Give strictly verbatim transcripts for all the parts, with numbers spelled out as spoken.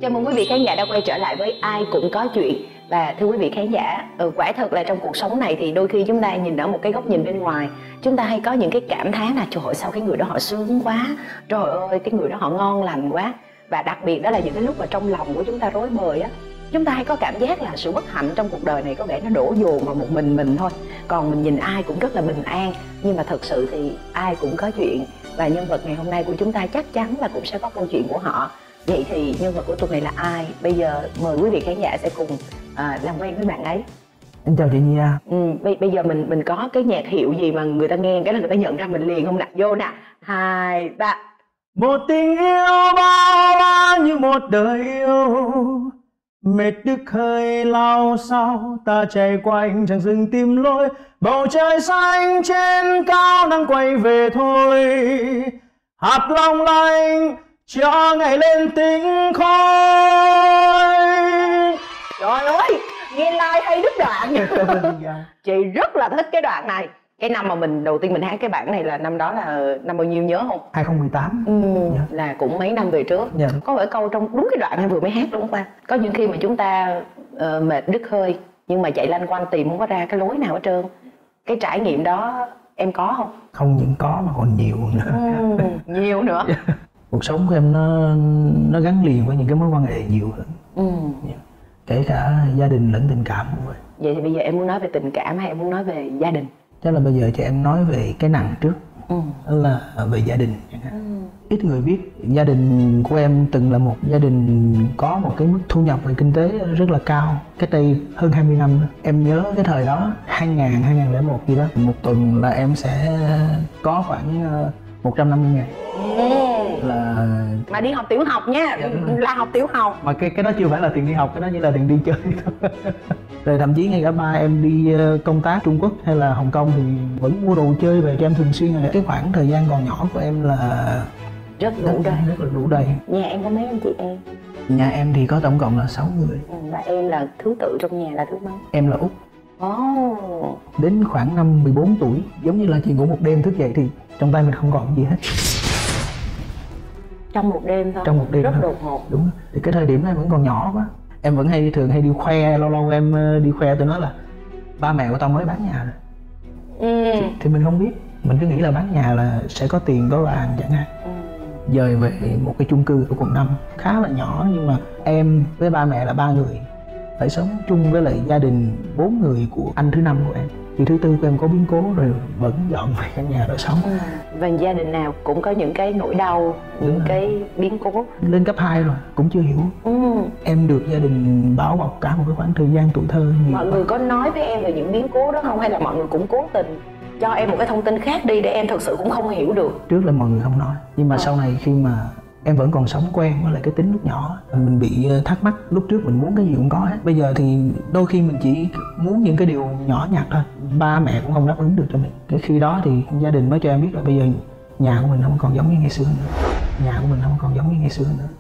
Chào mừng quý vị khán giả đã quay trở lại với Ai Cũng Có Chuyện. Và thưa quý vị khán giả, ừ, quả thật là trong cuộc sống này thì đôi khi chúng ta nhìn ở một cái góc nhìn bên ngoài, chúng ta hay có những cái cảm thán là trời ơi sao cái người đó họ sướng quá, trời ơi cái người đó họ ngon lành quá. Và đặc biệt đó là những cái lúc mà trong lòng của chúng ta rối bời á, chúng ta hay có cảm giác là sự bất hạnh trong cuộc đời này có vẻ nó đổ dồn vào một mình mình thôi. Còn mình nhìn ai cũng rất là bình an, nhưng mà thật sự thì ai cũng có chuyện. Và nhân vật ngày hôm nay của chúng ta chắc chắn là cũng sẽ có câu chuyện của họ. Vậy thì nhân vật của tuần này là ai? Bây giờ mời quý vị khán giả sẽ cùng à, làm quen với bạn ấy. Em chào chị Nia. Ừ, bây, bây giờ mình mình có cái nhạc hiệu gì mà người ta nghe cái là người ta nhận ra mình liền không nè? Vô nè, hai, ba. Một tình yêu bao la như một đời yêu, mệt đứt hơi lao sao ta chạy quanh chẳng dừng tìm lối. Bầu trời xanh trên cao đang quay về thôi, hạt long lanh cho ngày lên tính khói. Trời ơi, nghe like hay đứt đoạn. Chị rất là thích cái đoạn này. Cái năm mà mình đầu tiên mình hát cái bản này là năm đó là năm bao nhiêu nhớ không? hai không một tám. Ừ, dạ. Là cũng mấy năm về trước. Dạ. Có vài câu trong đúng cái đoạn em vừa mới hát đúng không ba? Có những khi mà chúng ta uh, mệt đứt hơi nhưng mà chạy lanh quanh tìm không có ra cái lối nào hết trơn. Cái trải nghiệm đó em có không? Không những có mà còn nhiều nữa. Ừ, nhiều nữa. Cuộc sống của em nó nó gắn liền với những cái mối quan hệ nhiều hơn. Ừ. Kể cả gia đình lẫn tình cảm cũng vậy. Vậy thì bây giờ em muốn nói về tình cảm hay em muốn nói về gia đình? Chắc là bây giờ cho em nói về cái nặng trước. Ừ. Đó là về gia đình. Ừ. Ít người biết gia đình của em từng là một gia đình có một cái mức thu nhập về kinh tế rất là cao. Cách đây hơn hai mươi năm đó. Em nhớ cái thời đó hai nghìn, hai nghìn lẻ một gì đó, một tuần là em sẽ có khoảng một trăm năm mươi ngàn. Ừ. Là mà đi học tiểu học nha. Dạ, là học tiểu học mà cái cái đó chưa phải là tiền đi học, cái đó chỉ là tiền đi chơi thôi. Rồi thậm chí ngay cả ba em đi công tác Trung Quốc hay là Hồng Kông thì vẫn mua đồ chơi về cho em thường xuyên. Cái khoảng thời gian còn nhỏ của em là rất đủ đầy, rất là đủ đầy. Nhà em có mấy anh chị em? Nhà em thì có tổng cộng là sáu người. Ừ, và em là thứ tự trong nhà là thứ mấy? Em là út. Oh. Đến khoảng năm mười bốn tuổi, giống như là chị ngủ một đêm thức dậy thì trong tay mình không còn gì hết. Trong một đêm thôi? Trong một đêm rất thôi. Đột ngột. Đúng. Thì cái thời điểm này vẫn còn nhỏ quá. Em vẫn hay thường hay đi khoe, lâu lâu em đi khoe tôi nói là ba mẹ của tao mới bán nhà rồi. Ừ. Thì, thì mình không biết, mình cứ nghĩ là bán nhà là sẽ có tiền có vàng chẳng hạn. Ừ. Dời về một cái chung cư ở quận năm khá là nhỏ, nhưng mà em với ba mẹ là ba người phải sống chung với lại gia đình bốn người của anh thứ năm của em. Thì thứ tư của em có biến cố rồi vẫn dọn về căn nhà đó sống. Ừ. Và gia đình nào cũng có những cái nỗi đau, những Đúng cái rồi. biến cố. Lên cấp hai rồi cũng chưa hiểu. Ừ. Em được gia đình bảo bọc cả một cái khoảng thời gian tuổi thơ. Mọi người có nói với em về những biến cố đó không, hay là mọi người cũng cố tình cho em một cái thông tin khác đi để em thực sự cũng không hiểu được? Trước là mọi người không nói, nhưng mà à. sau này khi mà em vẫn còn sống quen với lại cái tính lúc nhỏ, mình bị thắc mắc. Lúc trước mình muốn cái gì cũng có hết, bây giờ thì đôi khi mình chỉ muốn những cái điều nhỏ nhặt thôi, ba mẹ cũng không đáp ứng được cho mình. Cái khi đó thì gia đình mới cho em biết là bây giờ nhà của mình không còn giống như ngày xưa nữa, nhà của mình không còn giống như ngày xưa nữa.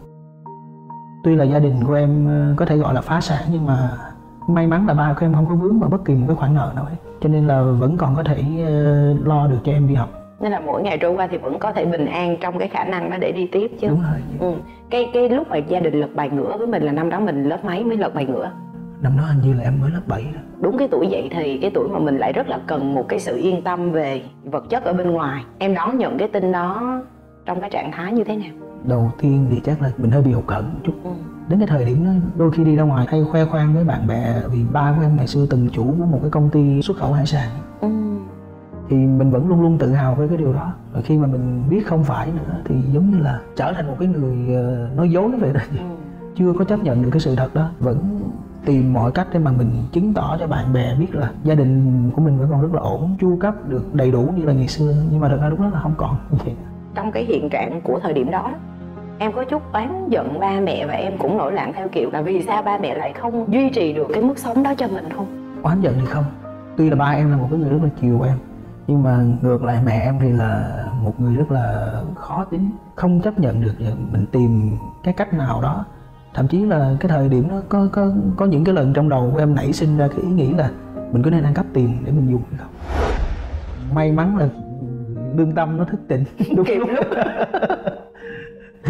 Tuy là gia đình của em có thể gọi là phá sản, nhưng mà may mắn là ba của em không có vướng vào bất kỳ một cái khoản nợ nào hết, cho nên là vẫn còn có thể lo được cho em đi học. Nên là mỗi ngày trôi qua thì vẫn có thể bình an trong cái khả năng đó để đi tiếp chứ. Đúng rồi. Ừ. Cái cái lúc mà gia đình lật bài ngửa với mình là năm đó mình lớp mấy mới lật bài ngửa? Năm đó hình như là em mới lớp bảy rồi. Đúng cái tuổi dậy thì cái tuổi mà mình lại rất là cần một cái sự yên tâm về vật chất ở bên ngoài. Em đón nhận cái tin đó trong cái trạng thái như thế nào? Đầu tiên thì chắc là mình hơi bị hụt hẫng một chút. Ừ. Đến cái thời điểm đó đôi khi đi ra ngoài hay khoe khoang với bạn bè vì ba của em ngày xưa từng chủ của một cái công ty xuất khẩu hải sản. Ừ. Thì mình vẫn luôn luôn tự hào với cái điều đó. Và khi mà mình biết không phải nữa thì giống như là trở thành một cái người nói dối vậy đó. Ừ. Chưa có chấp nhận được cái sự thật đó, vẫn tìm mọi cách để mà mình chứng tỏ cho bạn bè biết là gia đình của mình vẫn còn rất là ổn, chu cấp được đầy đủ như là ngày xưa. Nhưng mà thật ra lúc đó là không còn như vậy. Trong cái hiện trạng của thời điểm đó, em có chút oán giận ba mẹ và em cũng nổi loạn theo kiểu là vì sao ba mẹ lại không duy trì được cái mức sống đó cho mình không? Oán giận thì không. Tuy là ba em là một cái người rất là chiều em, nhưng mà ngược lại mẹ em thì là một người rất là khó tính, không chấp nhận được mình tìm cái cách nào đó. Thậm chí là cái thời điểm đó có có có những cái lần trong đầu của em nảy sinh ra cái ý nghĩ là mình có nên ăn cắp tiền để mình dùng hay không. May mắn là lương tâm nó thức tỉnh đúng kịp lúc.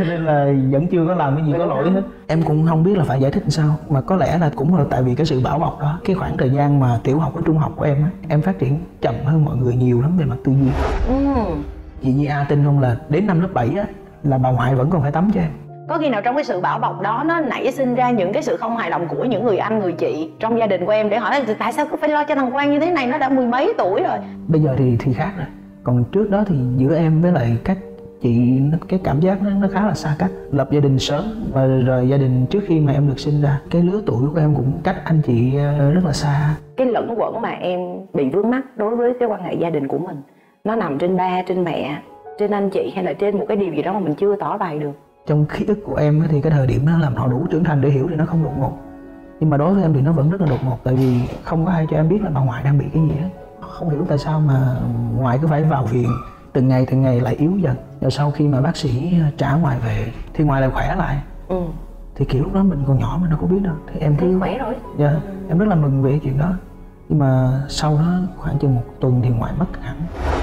cho nên là vẫn chưa có làm cái gì có lỗi hết. Em cũng không biết là phải giải thích sao, mà có lẽ là cũng là tại vì cái sự bảo bọc đó. Cái khoảng thời gian mà tiểu học với trung học của em á, em phát triển chậm hơn mọi người nhiều lắm về mặt tư duy. ừ. Chị Nhi A tin không là đến năm lớp bảy á là bà ngoại vẫn còn phải tắm cho em. Có khi nào trong cái sự bảo bọc đó nó nảy sinh ra những cái sự không hài lòng của những người anh người chị trong gia đình của em để hỏi là tại sao cứ phải lo cho thằng Quang như thế này, nó đã mười mấy tuổi rồi. Bây giờ thì thì khác rồi. Còn trước đó thì giữa em với lại các chị, cái cảm giác nó, nó khá là xa cách. Lập gia đình sớm và rồi gia đình trước khi mà em được sinh ra, cái lứa tuổi của em cũng cách anh chị rất là xa. Cái lẫn quẩn mà em bị vướng mắc đối với cái quan hệ gia đình của mình, nó nằm trên ba, trên mẹ, trên anh chị, hay là trên một cái điều gì đó mà mình chưa tỏ bày được? Trong ký ức của em thì cái thời điểm đó làm họ đủ trưởng thành để hiểu thì nó không đột ngột. Nhưng mà đối với em thì nó vẫn rất là đột ngột, tại vì không có ai cho em biết là bà ngoại đang bị cái gì hết. Không hiểu tại sao mà ngoại cứ phải vào viện, từng ngày từng ngày lại yếu dần. Rồi sau khi mà bác sĩ trả ngoại về thì ngoại lại khỏe lại. ừ. Thì kiểu lúc đó mình còn nhỏ mà đâu có biết đâu. Thì em cứ khỏe rồi. Dạ, yeah, em rất là mừng về chuyện đó. Nhưng mà sau đó khoảng chừng một tuần thì ngoại mất hẳn.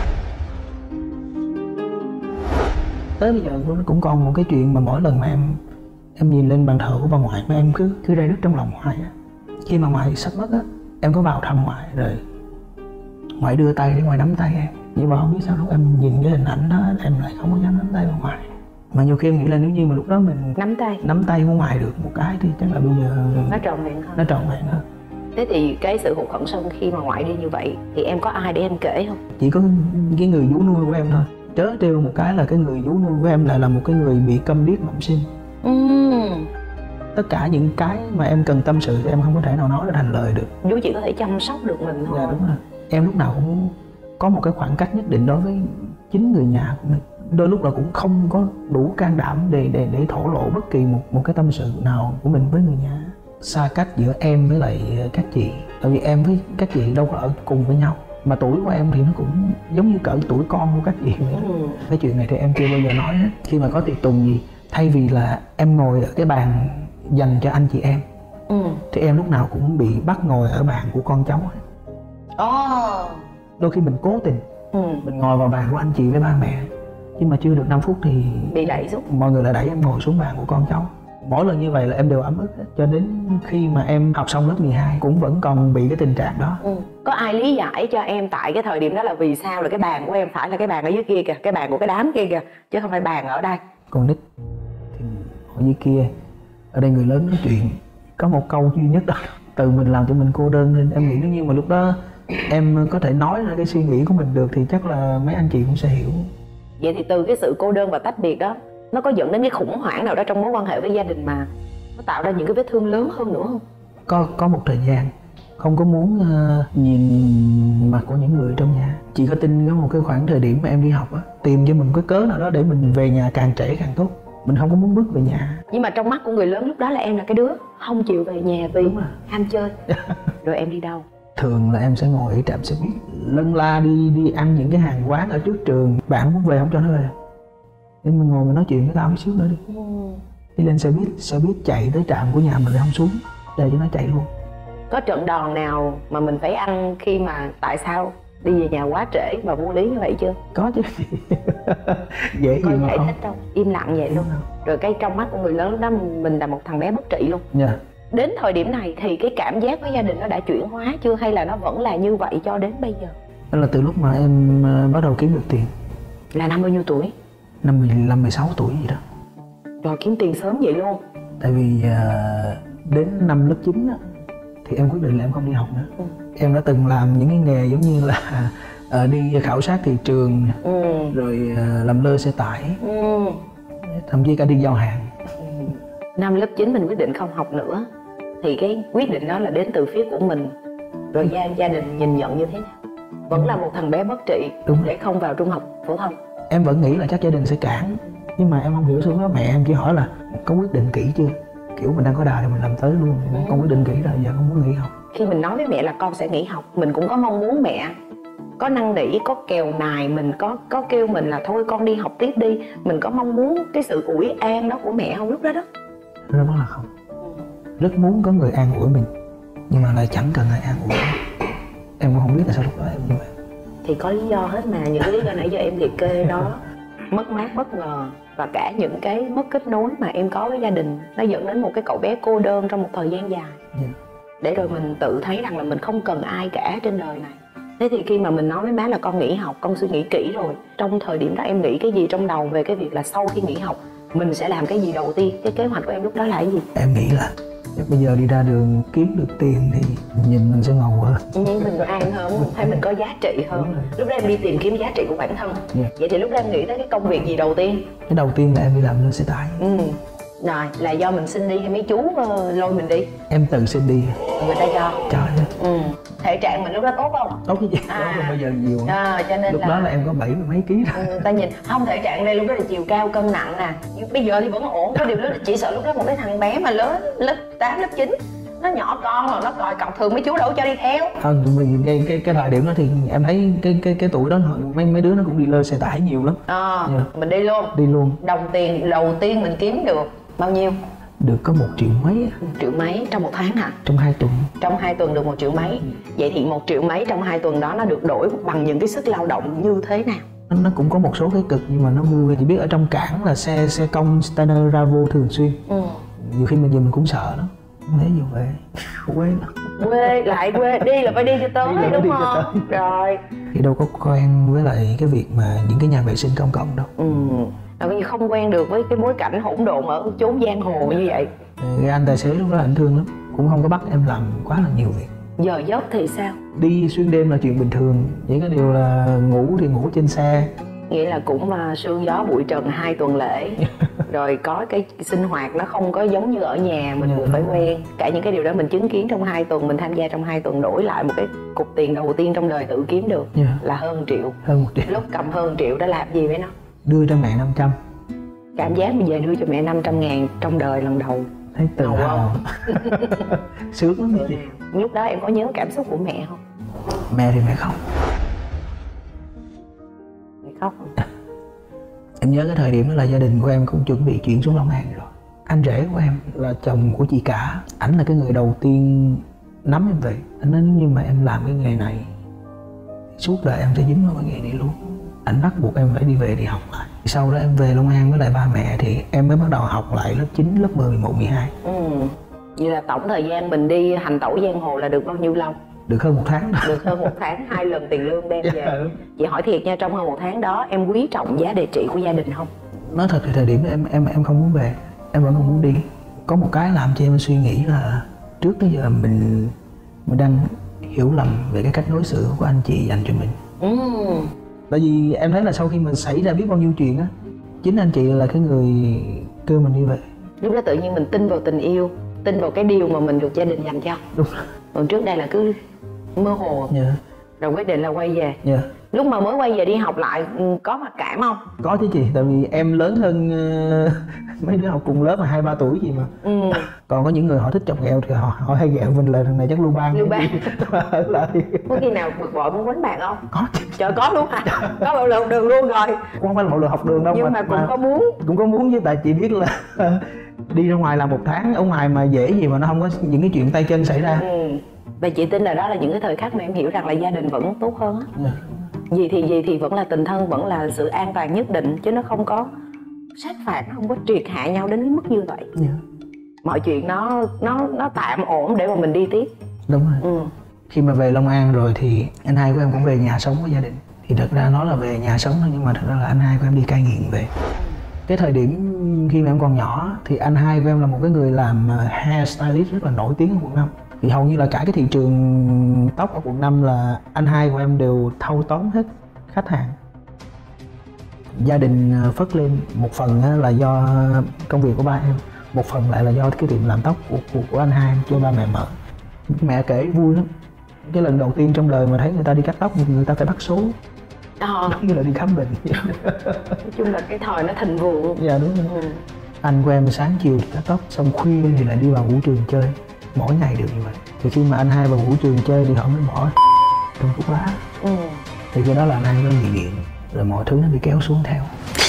Tới bây giờ cũng còn một cái chuyện mà mỗi lần mà em em nhìn lên bàn thờ của bà ngoại mà em cứ cứ rây rứt trong lòng ngoại á. Khi mà ngoại sắp mất á, em có vào thăm ngoại rồi ngoại đưa tay để ngoại nắm tay em. Nhưng mà không biết sao lúc em nhìn cái hình ảnh đó em lại không có dám nắm tay bà ngoại. Mà nhiều khi em nghĩ là nếu như mà lúc đó mình nắm tay nắm tay của ngoại được một cái thì chắc là bây giờ nó trọn vẹn hơn. Nó trọn vẹn hơn. Thế thì cái sự hụt hẫng sau khi mà ngoại đi như vậy thì em có ai để em kể không? Chỉ có cái người vú nuôi của em thôi. Trớ trêu một cái là cái người vú nuôi của em lại là một cái người bị câm điếc bẩm sinh. ừ. Tất cả những cái mà em cần tâm sự thì em không có thể nào nói ra thành lời được. Vú chỉ có thể chăm sóc được mình thôi. Dạ đúng rồi. Em lúc nào cũng có một cái khoảng cách nhất định đối với chính người nhà của mình. Đôi lúc là cũng không có đủ can đảm để để để thổ lộ bất kỳ một một cái tâm sự nào của mình với người nhà. Xa cách giữa em với lại các chị, tại vì em với các chị đâu có ở cùng với nhau, mà tuổi của em thì nó cũng giống như cỡ tuổi con của các chị vậy. ừ. Cái chuyện này thì em chưa bao giờ nói hết. Khi mà có tiệc tùng gì, thay vì là em ngồi ở cái bàn dành cho anh chị em, ừ. thì em lúc nào cũng bị bắt ngồi ở bàn của con cháu hết. oh. Đôi khi mình cố tình ừ. mình ngồi vào bàn của anh chị với ba mẹ, nhưng mà chưa được năm phút thì bị đẩy xuống, mọi người lại đẩy em ngồi xuống bàn của con cháu. Mỗi lần như vậy là em đều ấm ức hết. Cho đến khi mà em học xong lớp mười hai cũng vẫn còn bị cái tình trạng đó. ừ. Có ai lý giải cho em tại cái thời điểm đó là vì sao là cái bàn của em phải là cái bàn ở dưới kia kìa, cái bàn của cái đám kia kìa, chứ không phải bàn ở đây? Con nít thì ở dưới kia, ở đây người lớn nói chuyện. Có một câu duy nhất đó, từ mình làm cho mình cô đơn. Nên em nghĩ nếu như mà lúc đó em có thể nói ra cái suy nghĩ của mình được thì chắc là mấy anh chị cũng sẽ hiểu. Vậy thì từ cái sự cô đơn và tách biệt đó, nó có dẫn đến cái khủng hoảng nào đó trong mối quan hệ với gia đình mà nó tạo ra những cái vết thương lớn hơn nữa không? Có có một thời gian không có muốn uh, nhìn mặt của những người trong nhà. Chị có tin có một cái khoảng thời điểm mà em đi học á, tìm cho mình cái cớ nào đó để mình về nhà càng trễ càng tốt. Mình không có muốn bước về nhà. Nhưng mà trong mắt của người lớn lúc đó là em là cái đứa không chịu về nhà vì ham chơi. Rồi em đi đâu? Thường là em sẽ ngồi ở trạm xe buýt, lân la đi đi ăn những cái hàng quán ở trước trường. Bạn muốn về không cho nó về, nên mình ngồi mình nói chuyện với tao một xíu nữa đi. ừ. Đi lên xe buýt, xe buýt chạy tới trạm của nhà mình rồi không xuống, để cho nó chạy luôn. Có trận đòn nào mà mình phải ăn khi mà tại sao đi về nhà quá trễ mà vô lý như vậy chưa? Có chứ. Dễ có gì mà giải không. thích đâu, im lặng vậy luôn. Rồi cái trong mắt của người lớn lúc đó mình là một thằng bé bất trị luôn. Dạ. Yeah. Đến thời điểm này thì cái cảm giác với gia đình nó đã chuyển hóa chưa, hay là nó vẫn là như vậy cho đến bây giờ? Đó là từ lúc mà em bắt đầu kiếm được tiền. Là năm bao nhiêu tuổi? Năm mười lăm, mười sáu tuổi gì đó. Rồi kiếm tiền sớm vậy luôn? Tại vì uh, đến năm lớp chín á, thì em quyết định là em không đi học nữa. ừ. Em đã từng làm những cái nghề giống như là uh, đi khảo sát thị trường, ừ. rồi uh, làm lơ xe tải, ừ. thậm chí cả đi giao hàng. ừ. Năm lớp chín mình quyết định không học nữa, thì cái quyết định đó là đến từ phía của mình. Rồi gia, gia đình nhìn nhận như thế nào? Vẫn là một thằng bé bất trị. Đúng. Để không vào trung học phổ thông. Em vẫn nghĩ là chắc gia đình sẽ cản, nhưng mà em không hiểu sao đó. Mẹ em chỉ hỏi là có quyết định kỹ chưa, kiểu mình đang có đà thì mình làm tới luôn. ừ. Con quyết định kỹ rồi, giờ con muốn nghỉ học. Khi mình nói với mẹ là con sẽ nghỉ học, mình cũng có mong muốn mẹ có năn nỉ, có kèo nài mình, có có kêu mình là thôi con đi học tiếp đi. Mình có mong muốn cái sự ủi an đó của mẹ không lúc đó đó? Rất là không. Rất muốn có người an ủi mình, nhưng mà lại chẳng cần ai an ủi. Em cũng không biết tại sao lúc đó em như vậy. Thì có lý do hết mà, những cái lý do nãy giờ em liệt kê đó. mất mát bất ngờ và cả những cái mất kết nối mà em có với gia đình, nó dẫn đến một cái cậu bé cô đơn trong một thời gian dài. Yeah. Để rồi mình tự thấy rằng là mình không cần ai cả trên đời này. Thế thì khi mà mình nói với má là con nghỉ học, con suy nghĩ kỹ rồi, trong thời điểm đó em nghĩ cái gì trong đầu về cái việc là sau khi nghỉ học mình sẽ làm cái gì đầu tiên? Cái kế hoạch của em lúc đó là cái gì? Em nghĩ là bây giờ đi ra đường kiếm được tiền thì nhìn mình sẽ ngầu hơn, nhìn mình an hơn, mình thấy mình có giá trị hơn. Lúc đó em đi tìm kiếm giá trị của bản thân. Yeah. Vậy thì lúc đó em nghĩ tới cái công việc gì đầu tiên? Cái đầu tiên là em đi làm lên xe tải. Ừ. Rồi, là do mình xin đi hay mấy chú uh, lôi mình đi? Em tự xin đi. Người ta cho? Cho chứ. Ừ. Thể trạng mình lúc đó tốt không? Tốt chứ chị, à. Tốt bây giờ nhiều. À, cho nên lúc là... đó là em có bảy mươi mấy ký rồi. Ừ, ta nhìn, không thể trạng đây lúc đó là chiều cao cân nặng nè. Nhưng bây giờ thì vẫn ổn, cái điều đó là chỉ sợ lúc đó một cái thằng bé mà lớn lớp tám, lớp chín, nó nhỏ con mà nó còi cọc, thường mấy chú đâu cho đi theo. Không, mình cái cái cái thời điểm đó thì em thấy cái cái cái tuổi đó mấy mấy đứa nó cũng đi lơ xe tải nhiều lắm. À, yeah. Mình đi luôn. Đi luôn. Đồng tiền đầu tiên mình kiếm được bao nhiêu? Được có một triệu mấy. Một triệu mấy trong một tháng hả? Trong hai tuần. Trong hai tuần được một triệu mấy. Ừ. Vậy thì một triệu mấy trong hai tuần đó nó được đổi bằng những cái sức lao động như thế nào? Nó cũng có một số cái cực nhưng mà nó vui. Chỉ biết ở trong cảng là xe xe công container ra vô thường xuyên. Ừ. Nhiều khi mình nhìn mình cũng sợ đó. Không lấy gì về. Quê lắm. Quê, lại quê, đi là phải đi cho tới, đi đúng đi không? Rồi. Thì đâu có quen với lại cái việc mà những cái nhà vệ sinh công cộng đâu. Ừ. Là không quen được với cái bối cảnh hỗn độn ở chốn giang hồ như vậy. Cái anh tài xế lúc đó anh thương lắm, cũng không có bắt em làm quá là nhiều việc. Giờ giấc thì sao? Đi xuyên đêm là chuyện bình thường, chỉ có điều là ngủ thì ngủ trên xe. Nghĩa là cũng mà sương gió bụi trần hai tuần lễ. Rồi có cái sinh hoạt nó không có giống như ở nhà, mình cũng phải quen. Cả những cái điều đó mình chứng kiến trong hai tuần, mình tham gia trong hai tuần, đổi lại một cái cục tiền đầu tiên trong đời tự kiếm được. Yeah. Là hơn triệu. Hơn một triệu. Lúc cầm hơn triệu đó làm gì với nó? Đưa cho mẹ năm trăm. Cảm giác bây giờ đưa cho mẹ năm trăm ngàn trong đời lần đầu. Thấy tự hào. Sướng lắm chị. Lúc đó em có nhớ cảm xúc của mẹ không? Mẹ thì mẹ khóc. Mẹ khóc không? Em nhớ cái thời điểm đó là gia đình của em cũng chuẩn bị chuyển xuống Long An rồi. Anh rể của em là chồng của chị cả, ảnh là cái người đầu tiên nắm em về. Anh nói nếu như mà em làm cái nghề này suốt đời em sẽ dính vào cái nghề này luôn. Anh bắt buộc em phải đi về đi học lại. Sau đó em về Long An với lại ba mẹ thì em mới bắt đầu học lại lớp chín, lớp mười, mười một, mười hai. Ừ. Vậy là tổng thời gian mình đi hành tẩu giang hồ là được bao nhiêu lâu? Được hơn một tháng. Được hơn một tháng, hai lần tiền lương đem về. Yeah. Chị hỏi thiệt nha, trong hơn một tháng đó em quý trọng giá địa trị của gia đình không? Nói thật thì thời điểm đó em em em không muốn về, em vẫn không muốn đi. Có một cái làm cho em suy nghĩ là trước tới giờ mình mình đang hiểu lầm về cái cách đối xử của anh chị dành cho mình. Ừ. Tại vì em thấy là sau khi mình xảy ra biết bao nhiêu chuyện á, chính anh chị là cái người kêu mình như vậy. Lúc đó tự nhiên mình tin vào tình yêu, tin vào cái điều mà mình được gia đình dành cho. Đúng. Còn trước đây là cứ mơ hồ. Dạ. Rồi quyết định là quay về. Dạ. Lúc mà mới quay về đi học lại có mặc cảm không? Có chứ chị, tại vì em lớn hơn uh, mấy đứa học cùng lớp mà hai ba tuổi gì mà. Ừ. Còn có những người họ thích chọc ghẹo thì họ họ hay ghẹo mình là thằng này chắc lưu ban. Lưu ban. Có khi nào bực bội muốn quánh bạn không? Có. Trời có luôn hả? Có bạo lực học đường luôn rồi. Không phải là bạo lực học đường đâu. Nhưng mà, mà cũng mà, có muốn. Cũng có muốn chứ, tại chị biết là đi ra ngoài làm một tháng ở ngoài mà dễ gì mà nó không có những cái chuyện tay chân xảy ra. Ừ. Và chị tin là đó là những cái thời khắc mà em hiểu rằng là gia đình vẫn tốt hơn á. Yeah. Gì thì gì thì vẫn là tình thân, vẫn là sự an toàn nhất định, chứ nó không có sát phạt, nó không có triệt hạ nhau đến cái mức như vậy. Yeah. Mọi chuyện nó nó nó tạm ổn để mà mình đi tiếp. Đúng rồi. Ừ. Khi mà về Long An rồi thì anh hai của em cũng về nhà sống với gia đình. Thì thật ra nó là về nhà sống thôi, nhưng mà thật ra là anh hai của em đi cai nghiện về. Cái thời điểm khi mà em còn nhỏ thì anh hai của em là một cái người làm hair stylist rất là nổi tiếng ở quận năm. Thì hầu như là cả cái thị trường tóc ở quận năm là anh hai của em đều thâu tóm hết khách hàng. Gia đình phất lên, một phần là do công việc của ba em, một phần lại là do cái tiệm làm tóc của, của, của anh hai em cho ba mẹ mở. Mẹ kể vui lắm, cái lần đầu tiên trong đời mà thấy người ta đi cắt tóc người ta phải bắt số. Ờ. Giống như là đi khám bệnh. Nói chung là cái thời nó thịnh vượng. Dạ đúng rồi. Ừ. Anh của em sáng chiều thì cắt tóc, xong khuya thì lại đi vào vũ trường chơi. Mỗi ngày đều như vậy. Thì khi mà anh hai vào vũ trường chơi thì họ mới bỏ trong thuốc lá. Ừ. Thì cái đó là anh hai có bị nghiện, rồi mọi thứ nó bị kéo xuống theo.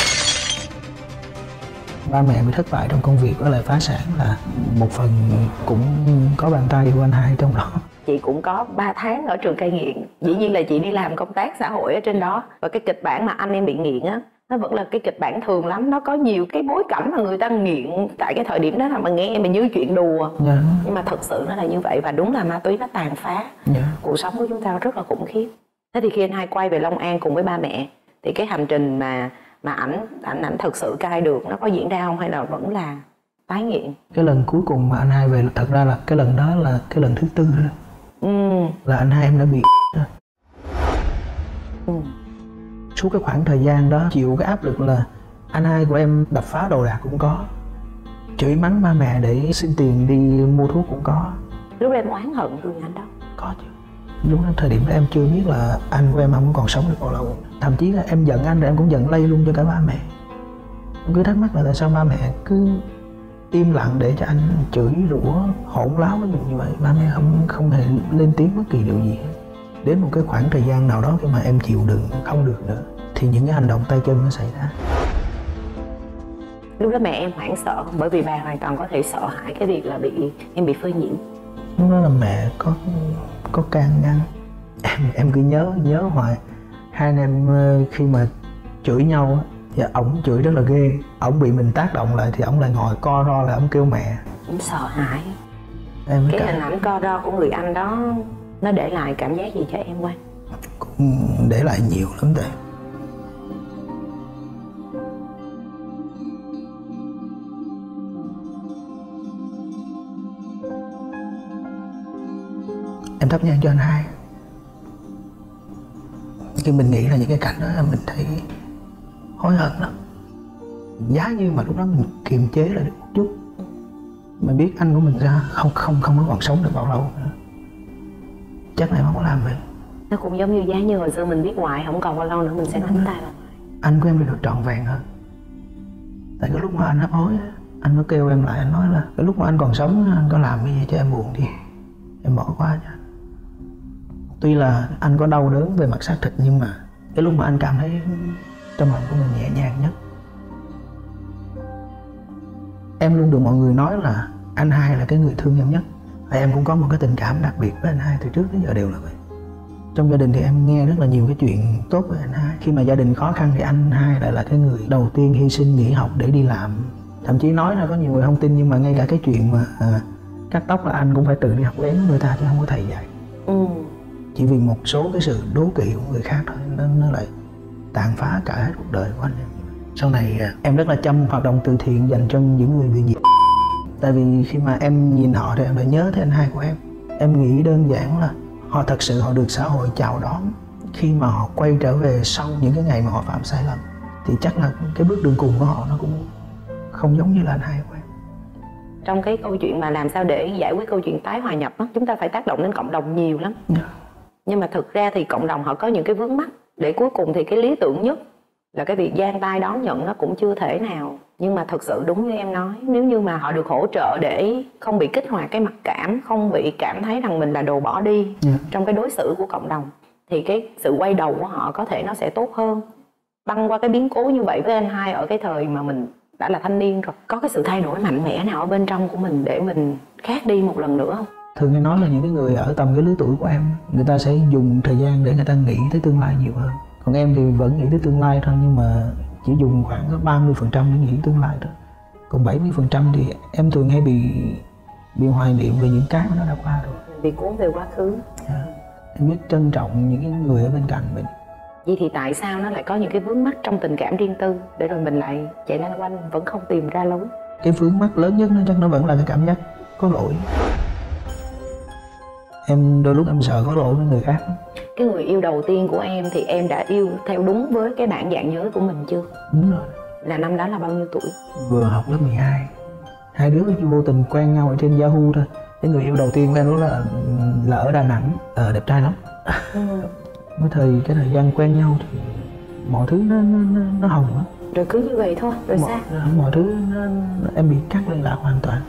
Ba mẹ bị thất bại trong công việc với lại phá sản là một phần cũng có bàn tay của anh hai trong đó. Chị cũng có ba tháng ở trường cai nghiện. Dĩ nhiên là chị đi làm công tác xã hội ở trên đó. Và cái kịch bản mà anh em bị nghiện á, nó vẫn là cái kịch bản thường lắm, nó có nhiều cái bối cảnh mà người ta nghiện tại cái thời điểm đó, là mà nghe mình như chuyện đùa. Yeah. Nhưng mà thật sự nó là như vậy, và đúng là ma túy nó tàn phá yeah. cuộc sống của chúng ta rất là khủng khiếp. Thế thì khi anh hai quay về Long An cùng với ba mẹ thì cái hành trình mà mà ảnh ảnh ảnh thực sự cai được nó có diễn ra không, hay là vẫn là tái nghiện? Cái lần cuối cùng mà anh hai về, thật ra là cái lần đó là cái lần thứ tư rồi. Ừ. Là anh hai em đã bị rồi. Ừ. Suốt cái khoảng thời gian đó chịu cái áp lực là anh hai của em đập phá đồ đạc cũng có, chửi mắng ba mẹ để xin tiền đi mua thuốc cũng có. Lúc em oán hận người anh đó? Có chứ. Lúc đó thời điểm đó em chưa biết là anh của em không còn sống được bao lâu. Thậm chí là em giận anh rồi em cũng giận lây luôn cho cả ba mẹ. Em cứ thắc mắc là tại sao ba mẹ cứ im lặng để cho anh chửi rủa hỗn láo với mình như vậy. Ba mẹ không không hề lên tiếng bất kỳ điều gì hết. Đến một cái khoảng thời gian nào đó khi mà em chịu đựng không được nữa thì những cái hành động tay chân nó xảy ra. Lúc đó mẹ em hoảng sợ không? Bởi vì bà hoàn toàn có thể sợ hãi cái việc là bị em bị phơi nhiễm. Lúc đó là mẹ có có can ngăn. Em em cứ nhớ nhớ hoài. Hai anh em khi mà chửi nhau thì ổng chửi rất là ghê. Ổng bị mình tác động lại thì ổng lại ngồi co ro lại ổng kêu mẹ. Ổng sợ hãi. Em cái cảm... hình ảnh co ro của người anh đó nó để lại cảm giác gì cho em Quang? Cũng để lại nhiều lắm đấy. Em thắp nhang cho anh hai. Khi mình nghĩ là những cái cảnh đó mình thấy hối hận lắm. Giá như mà lúc đó mình kiềm chế lại được một chút, mình biết anh của mình ra không không không có còn sống được bao lâu nữa, chắc là em không có làm vậy. Nó cũng giống như giá như hồi xưa mình biết ngoại không còn bao lâu nữa mình sẽ nắm tay vào. Anh của em được trọn vẹn hơn. Tại cái lúc mà anh hấp hối, anh có kêu em lại, anh nói là cái lúc mà anh còn sống anh có làm cái gì cho em buồn thì em bỏ qua cho anh. Tuy là anh có đau đớn về mặt xác thịt nhưng mà cái lúc mà anh cảm thấy trong lòng của mình nhẹ nhàng nhất. Em luôn được mọi người nói là anh hai là cái người thương em nhất. Và em cũng có một cái tình cảm đặc biệt với anh hai từ trước đến giờ đều là vậy. Trong gia đình thì em nghe rất là nhiều cái chuyện tốt với anh hai. Khi mà gia đình khó khăn thì anh hai lại là cái người đầu tiên hy sinh nghỉ học để đi làm. Thậm chí nói là có nhiều người không tin nhưng mà ngay cả cái chuyện mà à, cắt tóc là anh cũng phải tự đi học lén người ta chứ không có thầy dạy. Ừ. Chỉ vì một số cái sự đố kỵ của người khác thôi nên nó lại tàn phá cả hết cuộc đời của anh em. Sau này em rất là chăm hoạt động từ thiện dành cho những người bị nhiễm. Tại vì khi mà em nhìn họ thì em lại nhớ tới anh hai của em. Em nghĩ đơn giản là họ thật sự họ được xã hội chào đón. Khi mà họ quay trở về sau những cái ngày mà họ phạm sai lầm thì chắc là cái bước đường cùng của họ nó cũng không giống như là anh hai của em. Trong cái câu chuyện mà làm sao để giải quyết câu chuyện tái hòa nhập đó, chúng ta phải tác động đến cộng đồng nhiều lắm. Yeah. Nhưng mà thực ra thì cộng đồng họ có những cái vướng mắc. Để cuối cùng thì cái lý tưởng nhất là cái việc giang tay đón nhận nó cũng chưa thể nào. Nhưng mà thực sự đúng như em nói, nếu như mà họ được hỗ trợ để không bị kích hoạt cái mặc cảm, không bị cảm thấy rằng mình là đồ bỏ đi yeah. trong cái đối xử của cộng đồng, thì cái sự quay đầu của họ có thể nó sẽ tốt hơn. Băng qua cái biến cố như vậy với anh hai ở cái thời mà mình đã là thanh niên rồi, có cái sự thay đổi mạnh mẽ nào ở bên trong của mình để mình khác đi một lần nữa không? Thường hay nói là những cái người ở tầm cái lứa tuổi của em, người ta sẽ dùng thời gian để người ta nghĩ tới tương lai nhiều hơn. Còn em thì vẫn nghĩ tới tương lai thôi, nhưng mà chỉ dùng khoảng ba mươi phần trăm để nghĩ tương lai thôi. Còn bảy mươi phần trăm thì em thường hay bị bị hoài niệm về những cái mà nó đã qua rồi. Bị cuốn về quá khứ. À, em biết trân trọng những cái người ở bên cạnh mình. Vậy thì tại sao nó lại có những cái vướng mắc trong tình cảm riêng tư để rồi mình lại chạy lanh quanh vẫn không tìm ra lối? Cái vướng mắc lớn nhất nó chắc nó vẫn là cái cảm giác có lỗi. Em đôi lúc em sợ có lỗi với người khác. Cái người yêu đầu tiên của em thì em đã yêu theo đúng với cái bản dạng giới của mình chưa? Đúng rồi. Là năm đó là bao nhiêu tuổi? Vừa học lớp mười hai. Hai đứa vô tình quen nhau ở trên Yahoo thôi. Cái người yêu đầu tiên của em đó là là ở Đà Nẵng, ờ, đẹp trai lắm. Ừ. Cái thời cái thời gian quen nhau thì mọi thứ nó nó, nó hồng lắm. Rồi cứ như vậy thôi, rồi mọi, sao? Mọi thứ nó, em bị cắt liên lạc hoàn toàn.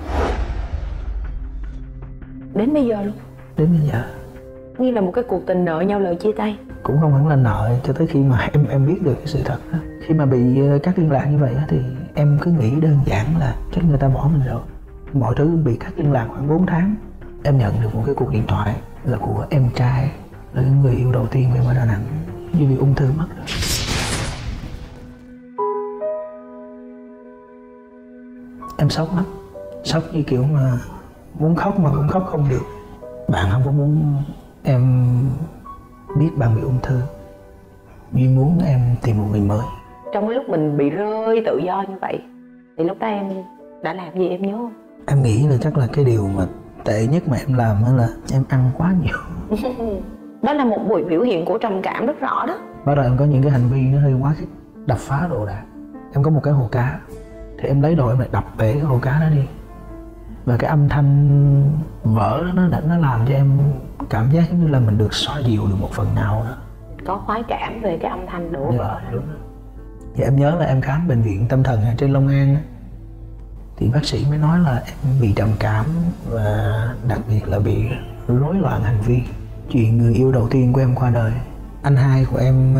Đến bây giờ luôn? Đến bây giờ. Như là một cái cuộc tình nợ nhau lời chia tay. Cũng không hẳn là nợ, cho tới khi mà em em biết được cái sự thật đó. Khi mà bị cắt liên lạc như vậy đó, thì em cứ nghĩ đơn giản là chắc người ta bỏ mình rồi. Mọi thứ bị cắt liên lạc khoảng bốn tháng. Em nhận được một cái cuộc điện thoại là của em trai, là cái người yêu đầu tiên của em ở Đà Nặng, vì bị ung thư mất rồi. Em sốc lắm, sốc như kiểu mà muốn khóc mà cũng khóc không được. Bạn không có muốn em biết bạn bị ung thư, Duy muốn em tìm một người mới. Trong cái lúc mình bị rơi tự do như vậy thì lúc đó em đã làm gì em nhớ không? Em nghĩ là chắc là cái điều mà tệ nhất mà em làm là em ăn quá nhiều. Đó là một buổi biểu hiện của trầm cảm rất rõ đó. Bắt đầu em có những cái hành vi nó hơi quá khích, đập phá đồ đạc. Em có một cái hồ cá thì em lấy đồ em lại đập bể cái hồ cá đó đi. Và cái âm thanh vỡ đó, nó nó làm cho em cảm giác như là mình được xoa dịu được một phần nào đó. Có khoái cảm về cái âm thanh đổ vỡ. Dạ, đúng. Thì em nhớ là em khám bệnh viện tâm thần ở trên Long An thì bác sĩ mới nói là em bị trầm cảm và đặc biệt là bị rối loạn hành vi. Chuyện người yêu đầu tiên của em qua đời, anh hai của em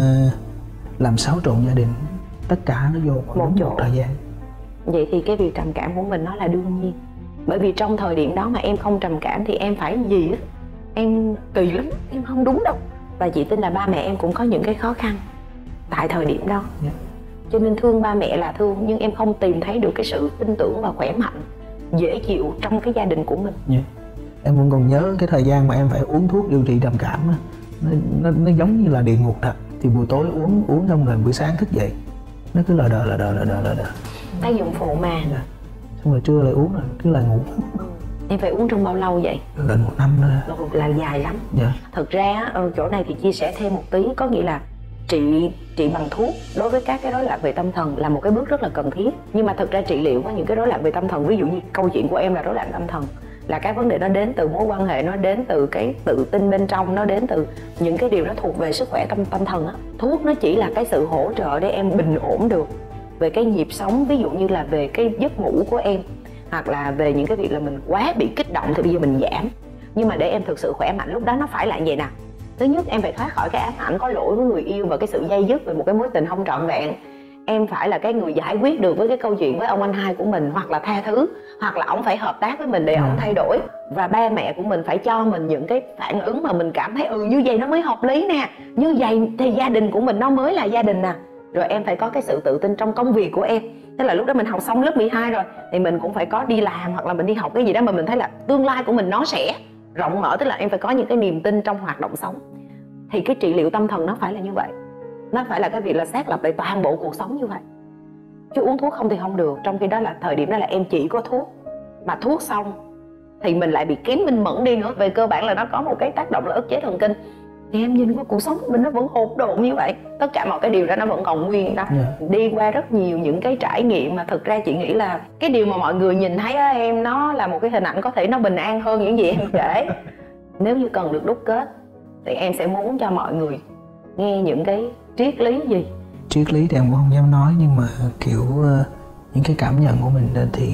làm xáo trộn gia đình, tất cả nó vô một, một chỗ một thời gian. Vậy thì cái việc trầm cảm của mình nó là đương nhiên. Bởi vì trong thời điểm đó mà em không trầm cảm thì em phải gì á, em kỳ lắm, em không đúng đâu. Và chị tin là ba mẹ em cũng có những cái khó khăn tại thời điểm đó. Yeah. Cho nên thương ba mẹ là thương, nhưng em không tìm thấy được cái sự tin tưởng và khỏe mạnh, dễ chịu trong cái gia đình của mình. Yeah. Em vẫn còn nhớ cái thời gian mà em phải uống thuốc điều trị trầm cảm đó. Nó, nó, nó giống như là địa ngục thật. Thì buổi tối uống uống xong rồi buổi sáng thức dậy nó cứ lờ đờ lờ đờ lờ đờ lờ đờ. Tác dụng phụ mà. Yeah. Xong rồi trưa lại uống rồi cứ lại ngủ. Em phải uống trong bao lâu vậy? Gần một năm nữa. Là dài lắm. Yeah. Thực ra ở chỗ này thì chia sẻ thêm một tí, có nghĩa là trị trị bằng thuốc đối với các cái rối loạn về tâm thần là một cái bước rất là cần thiết. Nhưng mà thực ra trị liệu có những cái rối loạn về tâm thần, ví dụ như câu chuyện của em là rối loạn tâm thần, là cái vấn đề nó đến từ mối quan hệ, nó đến từ cái tự tin bên trong, nó đến từ những cái điều nó thuộc về sức khỏe tâm tâm thần á. Thuốc nó chỉ là cái sự hỗ trợ để em bình ổn được về cái nhịp sống, ví dụ như là về cái giấc ngủ của em, hoặc là về những cái việc là mình quá bị kích động thì bây giờ mình giảm. Nhưng mà để em thực sự khỏe mạnh lúc đó nó phải là vậy nè. Thứ nhất, em phải thoát khỏi cái ám ảnh có lỗi với người yêu và cái sự dây dứt về một cái mối tình không trọn vẹn. Em phải là cái người giải quyết được với cái câu chuyện với ông anh hai của mình, hoặc là tha thứ, hoặc là ông phải hợp tác với mình để ông thay đổi. Và ba mẹ của mình phải cho mình những cái phản ứng mà mình cảm thấy ừ như vậy nó mới hợp lý nè, như vậy thì gia đình của mình nó mới là gia đình nè. Rồi em phải có cái sự tự tin trong công việc của em. Tức là lúc đó mình học xong lớp mười hai rồi thì mình cũng phải có đi làm, hoặc là mình đi học cái gì đó mà mình thấy là tương lai của mình nó sẽ rộng mở. Tức là em phải có những cái niềm tin trong hoạt động sống. Thì cái trị liệu tâm thần nó phải là như vậy. Nó phải là cái việc là xác lập lại toàn bộ cuộc sống như vậy. Chứ uống thuốc không thì không được. Trong khi đó là thời điểm đó là em chỉ có thuốc, mà thuốc xong thì mình lại bị kém minh mẫn đi nữa. Về cơ bản là nó có một cái tác động là ức chế thần kinh. Thì em nhìn qua cuộc sống của mình nó vẫn hỗn độn như vậy. Tất cả mọi cái điều đó nó vẫn còn nguyên đó. Yeah. Đi qua rất nhiều những cái trải nghiệm mà thực ra chị nghĩ là cái điều mà mọi người nhìn thấy á em, nó là một cái hình ảnh có thể nó bình an hơn những gì em kể. Nếu như cần được đúc kết thì em sẽ muốn cho mọi người nghe những cái triết lý gì? Triết lý thì em cũng không dám nói, nhưng mà kiểu uh, những cái cảm nhận của mình thì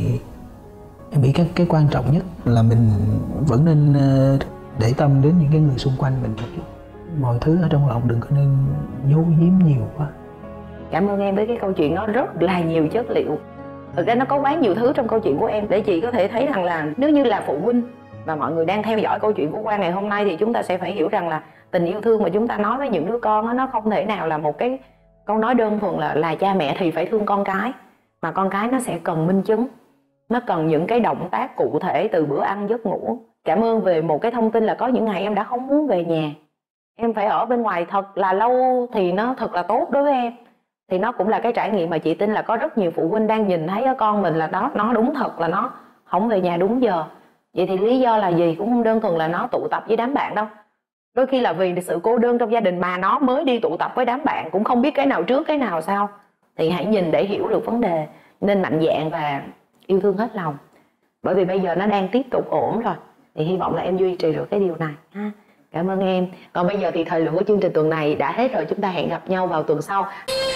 em nghĩ cái, cái quan trọng nhất là mình vẫn nên uh, để tâm đến những cái người xung quanh mình. Mọi thứ ở trong lòng đừng có nên giấu giếm nhiều quá. Cảm ơn em với cái câu chuyện nó rất là nhiều chất liệu. Thực ra nó có quá nhiều thứ trong câu chuyện của em để chị có thể thấy rằng là nếu như là phụ huynh và mọi người đang theo dõi câu chuyện của Quang ngày hôm nay thì chúng ta sẽ phải hiểu rằng là tình yêu thương mà chúng ta nói với những đứa con đó, nó không thể nào là một cái câu nói đơn thuần là là cha mẹ thì phải thương con cái, mà con cái nó sẽ cần minh chứng, nó cần những cái động tác cụ thể từ bữa ăn giấc ngủ. Cảm ơn về một cái thông tin là có những ngày em đã không muốn về nhà, em phải ở bên ngoài thật là lâu thì nó thật là tốt đối với em. Thì nó cũng là cái trải nghiệm mà chị tin là có rất nhiều phụ huynh đang nhìn thấy ở con mình là đó, nó đúng thật là nó không về nhà đúng giờ. Vậy thì lý do là gì? Cũng không đơn thuần là nó tụ tập với đám bạn đâu. Đôi khi là vì sự cô đơn trong gia đình mà nó mới đi tụ tập với đám bạn, cũng không biết cái nào trước cái nào sau. Thì hãy nhìn để hiểu được vấn đề, nên mạnh dạn và yêu thương hết lòng. Bởi vì bây giờ nó đang tiếp tục ổn rồi, thì hy vọng là em duy trì được cái điều này ha. Cảm ơn em. Còn bây giờ thì thời lượng của chương trình tuần này đã hết rồi, chúng ta hẹn gặp nhau vào tuần sau.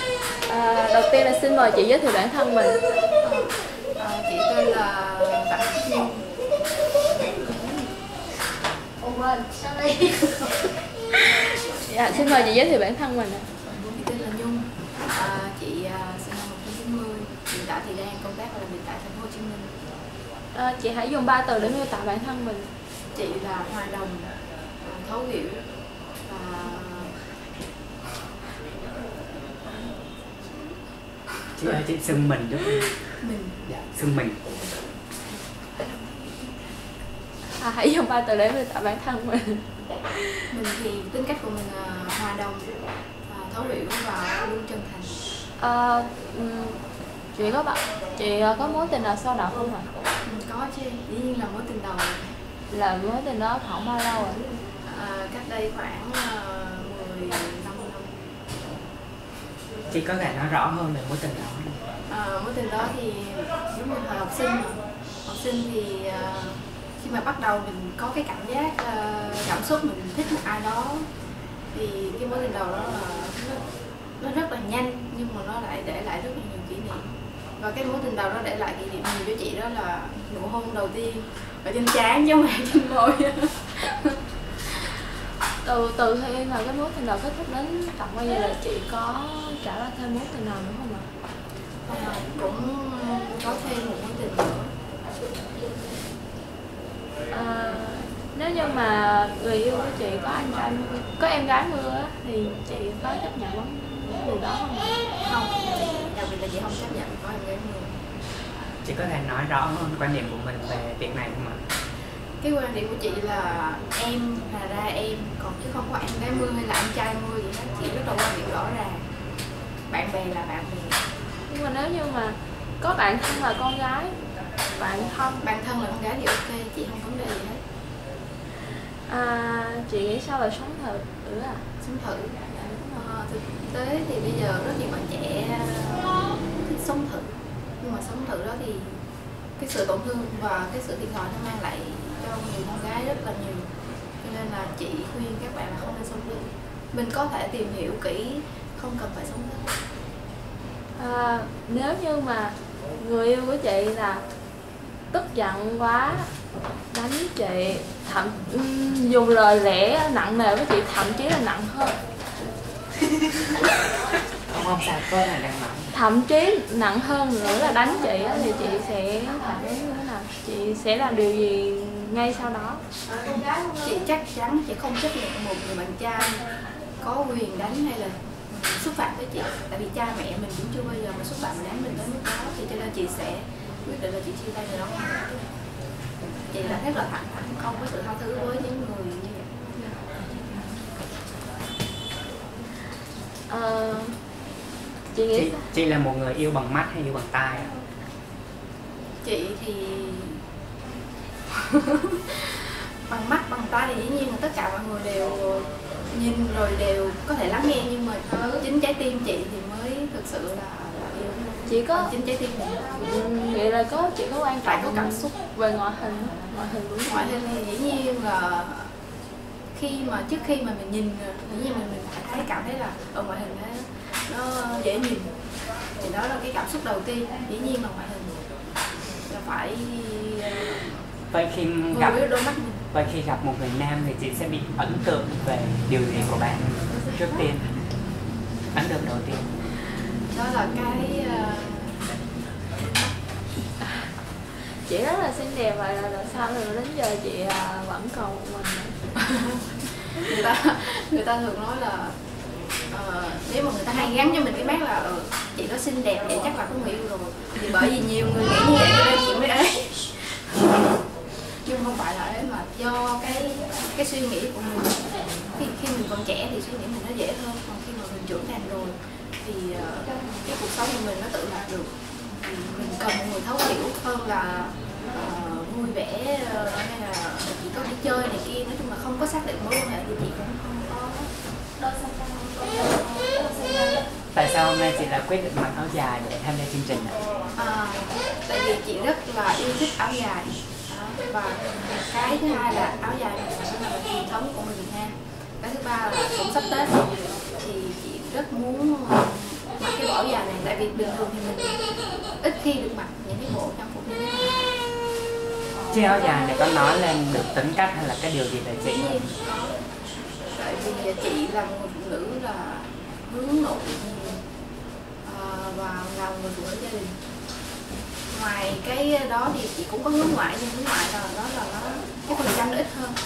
À, đầu tiên là xin mời chị giới thiệu bản thân mình. À, chị tên là Phạm Duyên. Ồ quên, sao đây? Dạ, xin mời chị giới thiệu bản thân mình. Chị tên là Nhung. À, chị sinh năm một nghìn chín trăm chín mươi. Hiện tại thì đang công tác và làm việc tại thành phố Hồ Chí Minh. À, chị hãy dùng ba từ để miêu tả bản thân mình. Chị là hòa đồng, thấu hiểu và Chị ơi, chị xưng mình giúp em. Mình. Dạ, xưng mình. À, hãy dùng ba từ để miêu tả bản thân mình. Mình thì tính cách của mình là hòa đồng, à, thấu hiểu và luôn chân thành. À, chị có bạn chị có mối tình nào sâu đậm không ạ? Mình có chứ, dĩ nhiên là mối tình đầu. Là mối tình đó khoảng bao lâu rồi? À, cách đây khoảng uh, mười lăm năm. Chị có thể nói rõ hơn về mối tình đó không? À, mối tình đó thì giống như hồi học sinh mà. Học sinh thì uh, khi mà bắt đầu mình có cái cảm giác uh, cảm xúc mình thích một ai đó, thì cái mối tình đầu đó là nó, nó rất là nhanh nhưng mà nó lại để lại rất là nhiều kỷ niệm. Và cái mối tình đầu đó để lại kỷ niệm nhiều cho chị đó là nụ hôn đầu tiên ở trên trán chứ không phải trên môi. Từ từ khi mà cái mối tình đầu kết thúc đến tận bây giờ là chị có trải qua thêm mối tình nào nữa không ạ? À, cũng có thêm một mối tình nữa. À, nếu như mà người yêu của chị có anh trai mưa, có em gái mưa á, thì chị có chấp nhận vấn điều đó không ạ? Không, đặc biệt là chị không chấp nhận có em gái mưa. Chị có thể nói rõ hơn quan điểm của mình về việc này không ạ? Cái quan điểm của chị là em là ra em, còn chứ không có em gái mưa hay là anh trai mưa gì hết. Chị rất là quan điểm rõ ràng, bạn bè là bạn bè. Nhưng mà nếu như mà có bạn thân là con gái, bạn thân Bạn thân là con gái thì ok, chị không vấn đề gì hết. à, chị nghĩ sao là sống thử ừ à? Sống thử. À, thực tế thì bây giờ rất nhiều bạn trẻ thích sống thử, nhưng mà sống thử đó thì cái sự tổn thương và cái sự thiệt thòi nó mang lại cho nhiều con gái rất là nhiều, cho nên là chị khuyên các bạn là không nên sống thử. Mình có thể tìm hiểu kỹ, không cần phải sống thử. À, nếu như mà người yêu của chị là tức giận quá, đánh chị, thậm um, dùng lời lẽ nặng nề với chị, thậm chí là nặng hơn, Không, không sao, tôi là đang nói. thậm chí nặng hơn nữa là đánh chị á, thì chị sẽ phản ứng như thế nào? Chị sẽ làm điều gì ngay sau đó? Chị chắc chắn chị không chấp nhận một người bạn trai có quyền đánh hay là xúc phạm tới chị, tại vì cha mẹ mình cũng chưa bao giờ mà xúc phạm đánh mình đến mức đó, thì cho nên chị sẽ quyết định là chị chia tay người đó. Chị là rất là thẳng thắn, không có sự tha thứ với những người như vậy. Ờ, chị nghĩ Chị, chị là một người yêu bằng mắt hay yêu bằng tai ạ? Chị thì bằng mắt, bằng tai thì dĩ nhiên là tất cả mọi người đều nhìn rồi đều có thể lắng nghe, nhưng mà chính trái tim chị thì mới thực sự là, là yêu. chỉ có Còn chính trái tim mình um, vậy là có chỉ có quan phải trọng có cảm xúc. về ngoại hình, ngoại hình đúng Ngoại hình thì dĩ nhiên là khi mà trước khi mà mình nhìn dĩ nhiên mình mình phải thấy cảm thấy là ở ngoại hình nó, nó dễ nhìn, thì đó là cái cảm xúc đầu tiên. Dĩ nhiên là ngoại hình là phải Vậy khi vừa gặp với đôi mắt mình. vậy khi gặp một người nam thì chị sẽ bị ấn tượng về điều gì của bạn trước tiên? Ấn tượng đầu tiên. Đó là cái uh, chị rất là xinh đẹp, vậy là, là sao rồi đến giờ chị à, vẫn còn một mình? người ta người ta thường nói là uh, nếu mà người ta hay gắn cho mình cái mác là ừ, chị đó xinh đẹp vậy chắc là có người yêu rồi, thì bởi vì nhiều người nghĩ như vậy cho nên chị mới ế. Nhưng không phải là ế mà do cái cái suy nghĩ của mình. Khi, khi mình còn trẻ thì suy nghĩ mình nó dễ hơn, còn khi mà mình trưởng thành rồi thì uh, cái cuộc sống của mình nó tự làm được. Thì mình cần một người thấu hiểu hơn là uh, vui vẻ uh, hay là chỉ có đi chơi này kia. Nói chung là không có xác định mối quan hệ thì chị cũng không có. Tại sao hôm nay chị lại quyết định mặc áo dài để tham gia chương trình ạ? À, tại vì chị rất là yêu thích áo dài. Đó. Và cái thứ hai là áo dài này nó là truyền thống của người Việt Nam. Cái thứ ba là cũng sắp Tết thì chị rất muốn mặc cái bộ áo dài này, tại vì bình thường thì mình ít khi được mặc những cái bộ trang phục như thế này. Chiếc áo dài này có nói lên được tính cách hay là cái điều gì về chị? Dĩ nhiên có. Tại vì chị là một người phụ nữ là hướng nội à, và là một người phụ nữ gia đình. Ngoài cái đó thì chị cũng có hướng ngoại, nhưng hướng ngoại là đó là nó cái phần trăm nó ít hơn.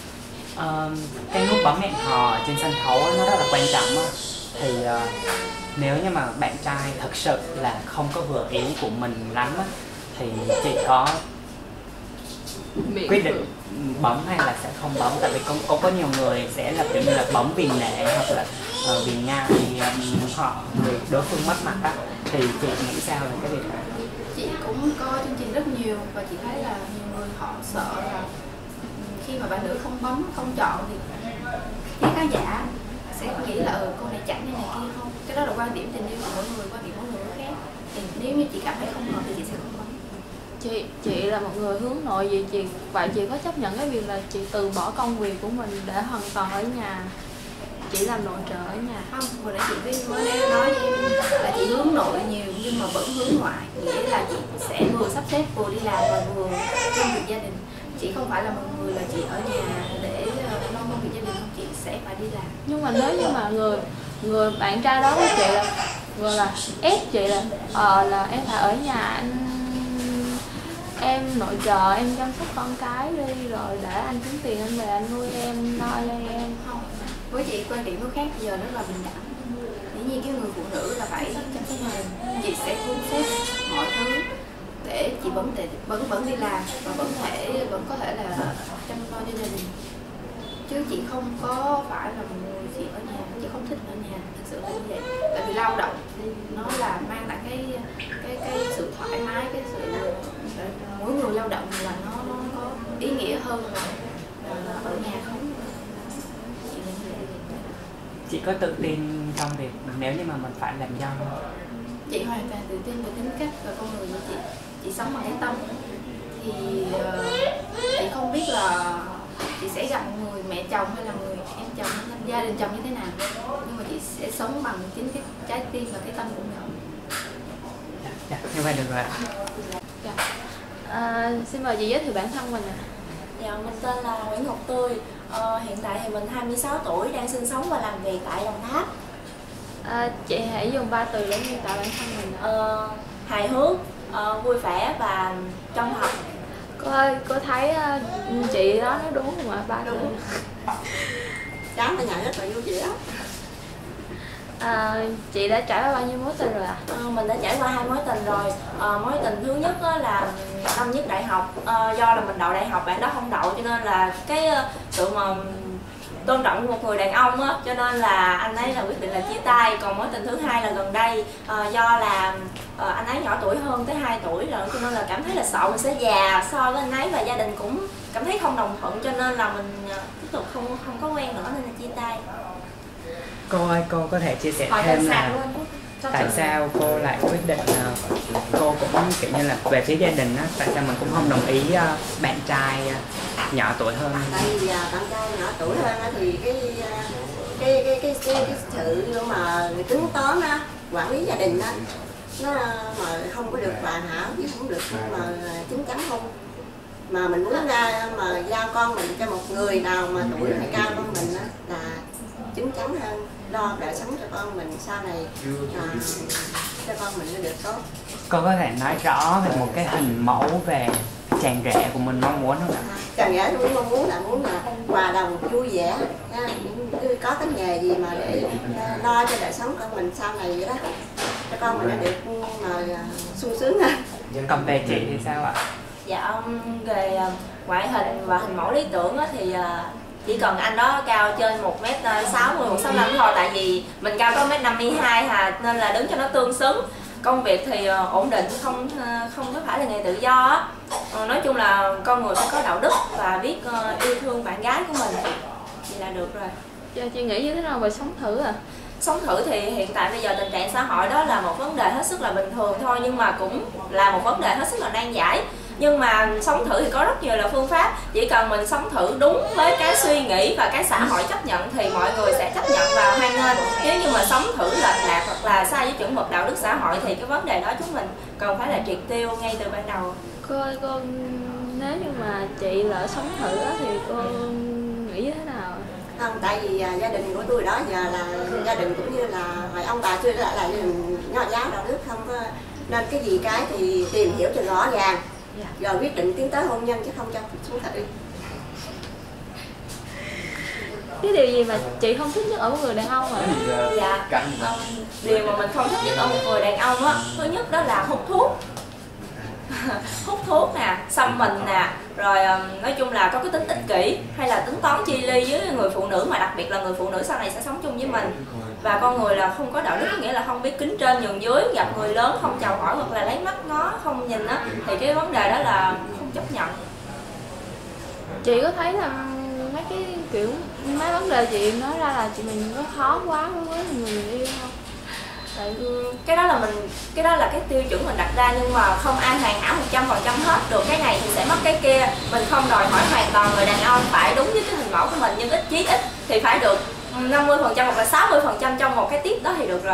Uh, cái nút bấm hẹn hò trên sân khấu nó rất là quan trọng á. Thì uh, nếu như mà bạn trai thật sự là không có vừa ý của mình lắm á, thì chị có Miễn quyết định bấm hay là sẽ không bấm? Tại vì cũng, cũng có nhiều người sẽ là kiểu như là bấm vì nể hoặc là uh, vì ngại um, họ người đối phương mất mặt á, thì chị nghĩ sao về cái việc này? Chị cũng coi chương trình rất nhiều và chị thấy là nhiều người họ sợ là khi mà bạn nữ không bấm, không chọn thì phía khán giả sẽ nghĩ là ừ, cô này chảnh hay này kia không. Cái đó là quan điểm tình yêu của mỗi người, quan điểm mỗi người khác. Thì nếu như chị cảm thấy không hợp thì chị sẽ không bấm. Chị chị là một người hướng nội, vậy chị vậy chị có chấp nhận cái việc là chị từ bỏ công việc của mình để hoàn toàn ở nhà, chị làm nội trợ ở nhà? Không, hồi nãy chị với mới nói với em là chị hướng nội nhiều nhưng mà vẫn hướng ngoại, nghĩa là chị sẽ vừa sắp xếp vừa đi làm và vừa công việc gia đình. Chị không phải là một người là chị ở nhà để lo công việc gia đình, không, chị sẽ phải đi làm. Nhưng mà nếu như mà người người bạn trai đó của chị là gọi là ép chị là ờ là em phải ở nhà, anh em nội trợ, em chăm sóc con cái đi, rồi để anh kiếm tiền anh về anh nuôi em, lo cho em. Không, với chị quan điểm nó khác, giờ rất là bình đẳng. Dĩ nhiên cái người phụ nữ là phải chăm sóc gia đình, chị sẽ thu xếp mọi thứ để chị vẫn thể vẫn vẫn đi làm và vẫn thể vẫn có thể là chăm lo cho gia đình, chứ chị không có phải là một người chị ở nhà, chị không thích ở nhà, thực sự là như vậy. Tại vì lao động nó là mang lại cái cái cái sự thoải mái, cái sự mỗi người lao động là nó, nó có ý nghĩa hơn là, là ở nhà không. Chị là như vậy. Chị có tự tin trong việc nếu như mà mình phải làm dâu không? Chị hoàn toàn tự tin về tính cách và con người của chị. Chị sống bằng cái tâm. Thì uh, chị không biết là chị sẽ gặp một người mẹ chồng hay là người em chồng hay là gia đình chồng như thế nào, nhưng mà chị sẽ sống bằng chính cái trái tim và cái tâm của mình. Dạ, như vậy được rồi ạ. Dạ. À, xin mời chị giới thiệu bản thân mình ạ. Dạ, mình tên là Nguyễn Ngọc Tươi. Ờ, hiện tại thì mình hai mươi sáu tuổi, đang sinh sống và làm việc tại Đồng Tháp. À, chị hãy dùng ba từ để miêu tả bản thân mình ạ. Ờ, hài hước, uh, vui vẻ và chân thật. Cô ơi, cô thấy uh, chị đó nói đúng không ạ? Ba từ. Cháu ở nhà rất là vui vẻ. À, chị đã trải qua bao nhiêu mối tình rồi ạ? À? À, mình đã trải qua hai mối tình rồi. À, mối tình thứ nhất là năm nhất đại học. À, do là mình đậu đại học, bạn đó không đậu, cho nên là cái sự mà tôn trọng của một người đàn ông á, cho nên là anh ấy là quyết định là chia tay. Còn mối tình thứ hai là gần đây, à, do là à, anh ấy nhỏ tuổi hơn tới hai tuổi rồi, cho nên là cảm thấy là sợ mình sẽ già so với anh ấy, và gia đình cũng cảm thấy không đồng thuận, cho nên là mình tiếp tục không không có quen nữa nên là chia tay. Cô ơi, cô có thể chia sẻ Hỏi thêm là luôn. tại sao cô lại quyết định, uh, cô cũng kiểu như là về phía gia đình á, tại sao mình cũng không đồng ý uh, bạn trai uh, nhỏ tuổi hơn? Tại vì uh, bạn trai nhỏ tuổi hơn á thì cái cái cái cái cái, cái sự mà tính toán á, quản lý gia đình á, nó mà không có được hoàn hảo chứ không được mà chín chắn không. Mà mình muốn ra mà giao con mình cho một người nào mà tuổi hay cao hơn mình á là chín chắn hơn, lo đời sống cho con mình sau này, à, cho con mình nó được tốt. Cô có thể nói rõ về một cái hình mẫu về chàng rể của mình mong muốn không ạ? À, chàng rể tôi mong muốn là muốn là hòa đồng vui vẻ, ha, có cái nghề gì mà để uh, lo cho đời sống con mình sau này vậy đó, cho con mình nó được mà uh, sung sướng hơn. Còn về chị thì sao ạ? Dạ, về ngoại hình và hình mẫu lý tưởng thì chỉ cần anh đó cao trên một mét sáu mươi, một sáu mươi lăm thôi, tại vì mình cao có một mét năm mươi hai hà, nên là đứng cho nó tương xứng. Công việc thì ổn định, không không có phải là nghề tự do á. Nói chung là con người phải có đạo đức và biết yêu thương bạn gái của mình thì là được rồi. Dạ, chị nghĩ như thế nào về sống thử à? Sống thử thì hiện tại bây giờ tình trạng xã hội đó là một vấn đề hết sức là bình thường thôi, nhưng mà cũng là một vấn đề hết sức là nan giải. Nhưng mà sống thử thì có rất nhiều là phương pháp, chỉ cần mình sống thử đúng với cái suy nghĩ và cái xã hội chấp nhận thì mọi người sẽ chấp nhận và hoan nghênh. Nếu như mà sống thử lệch lạc hoặc là sai với chuẩn mực đạo đức xã hội thì cái vấn đề đó chúng mình cần phải là triệt tiêu ngay từ ban đầu. Cô ơi, cô nếu như mà chị lỡ sống thử đó, thì cô nghĩ như thế nào? Không, tại vì uh, gia đình của tôi đó giờ là gia đình cũng như là hồi ông bà tôi lại là gia đình nho giáo đạo đức, không có nên cái gì cái thì tìm hiểu cho rõ ràng, rồi quyết định tiến tới hôn nhân chứ không cho xuống thử. cái điều gì mà chị không thích nhất ở một người đàn ông ạ? Dạ, um, điều mà mình không thích nhất ở một người đàn ông á, thứ nhất đó là hút thuốc. Hút thuốc nè, xăm mình nè, rồi um, nói chung là có cái tính ích kỷ hay là tính toán chi ly với người phụ nữ, mà đặc biệt là người phụ nữ sau này sẽ sống chung với mình. Và con người là không có đạo đức, nghĩa là không biết kính trên nhường dưới, gặp người lớn không chào hỏi hoặc là lấy mắt ngó không nhìn á, thì cái vấn đề đó là không chấp nhận. Chị có thấy là mấy cái kiểu mấy vấn đề chị nói ra là chị mình có khó quá đối với người mình yêu không? Tại cái đó là mình cái đó là cái tiêu chuẩn mình đặt ra, nhưng mà không ai hoàn hảo một trăm phần trăm hết được, cái này thì sẽ mất cái kia. Mình không đòi hỏi hoàn toàn người đàn ông phải đúng với cái hình mẫu của mình, nhưng ít chí ít thì phải được năm mươi phần trăm hoặc là sáu mươi phần trăm trong một cái tiếp đó thì được rồi.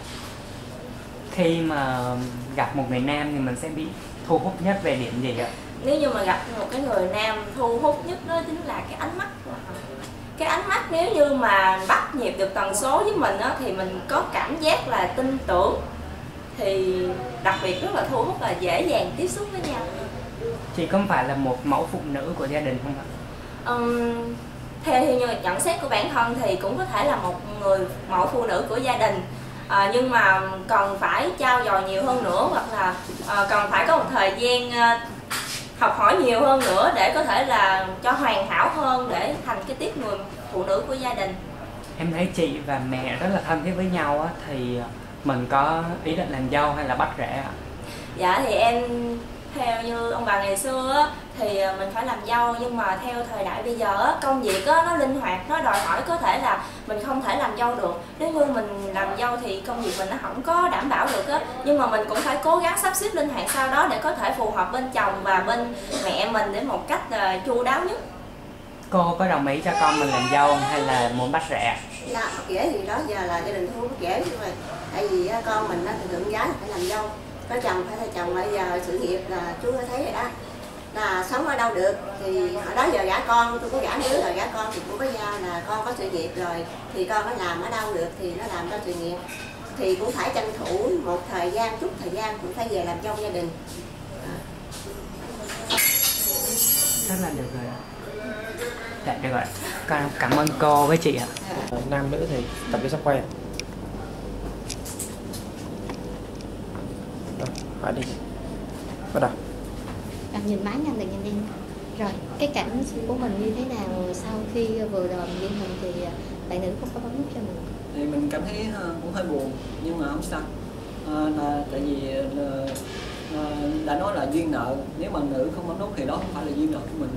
Khi mà gặp một người nam thì mình sẽ bị thu hút nhất về điểm gì ạ? Nếu như mà gặp một cái người nam thu hút nhất đó chính là cái ánh mắt của họ. Cái ánh mắt nếu như mà bắt nhịp được tần số với mình á, thì mình có cảm giác là tin tưởng, thì đặc biệt rất là thu hút, là dễ dàng tiếp xúc với nhau. Chị có phải là một mẫu phụ nữ của gia đình không ạ? Um, theo như nhận xét của bản thân thì cũng có thể là một người mẫu phụ nữ của gia đình, à, nhưng mà cần phải trau dồi nhiều hơn nữa, hoặc là à, cần phải có một thời gian à, học hỏi nhiều hơn nữa để có thể là cho hoàn hảo hơn để thành cái tiếp người phụ nữ của gia đình. Em thấy chị và mẹ rất là thân thiết với nhau á, thì mình có ý định làm dâu hay là bắt rể ạ? Dạ thì em theo như ông bà ngày xưa á, thì mình phải làm dâu, nhưng mà theo thời đại bây giờ á, công việc á, nó linh hoạt, nó đòi hỏi có thể là mình không thể làm dâu được. Nếu như mình làm dâu thì công việc mình nó không có đảm bảo được á, nhưng mà mình cũng phải cố gắng sắp xếp linh hoạt sau đó để có thể phù hợp bên chồng và bên mẹ mình để một cách uh, chu đáo nhất. Cô có đồng ý cho con mình làm dâu hay là muốn bắt rể? Dạ, bắt rể thì đó giờ là gia đình không bắt rể, nhưng mà tại vì con mình nó thì tượng gái phải làm dâu, có chồng phải là chồng, bây giờ sự nghiệp là chú đã thấy rồi đó, là sống ở đâu được thì hồi đó giờ gả con, tôi có gả đứa rồi gả con thì cũng có giao là con có sự nghiệp rồi thì con nó làm ở đâu được thì nó làm cho sự nghiệp, thì cũng phải tranh thủ một thời gian, chút thời gian cũng phải về làm dâu gia đình. Rất là được rồi ạ. Dạ được rồi, con cảm ơn cô với chị ạ. Nam nữ thì tập cái sắp quen. Rồi, hỏi đi. Bắt đầu. Bạn nhìn máy nhanh được nhanh đi. Rồi, cái cảm xúc của mình như thế nào sau khi vừa rồi mình ghi hình thì bạn nữ không có bấm nút cho mình? Thì mình cảm thấy cũng hơi buồn, nhưng mà không sao. À, là tại vì là, là, đã nói là duyên nợ, nếu mà nữ không bấm nút thì đó không phải là duyên nợ của mình.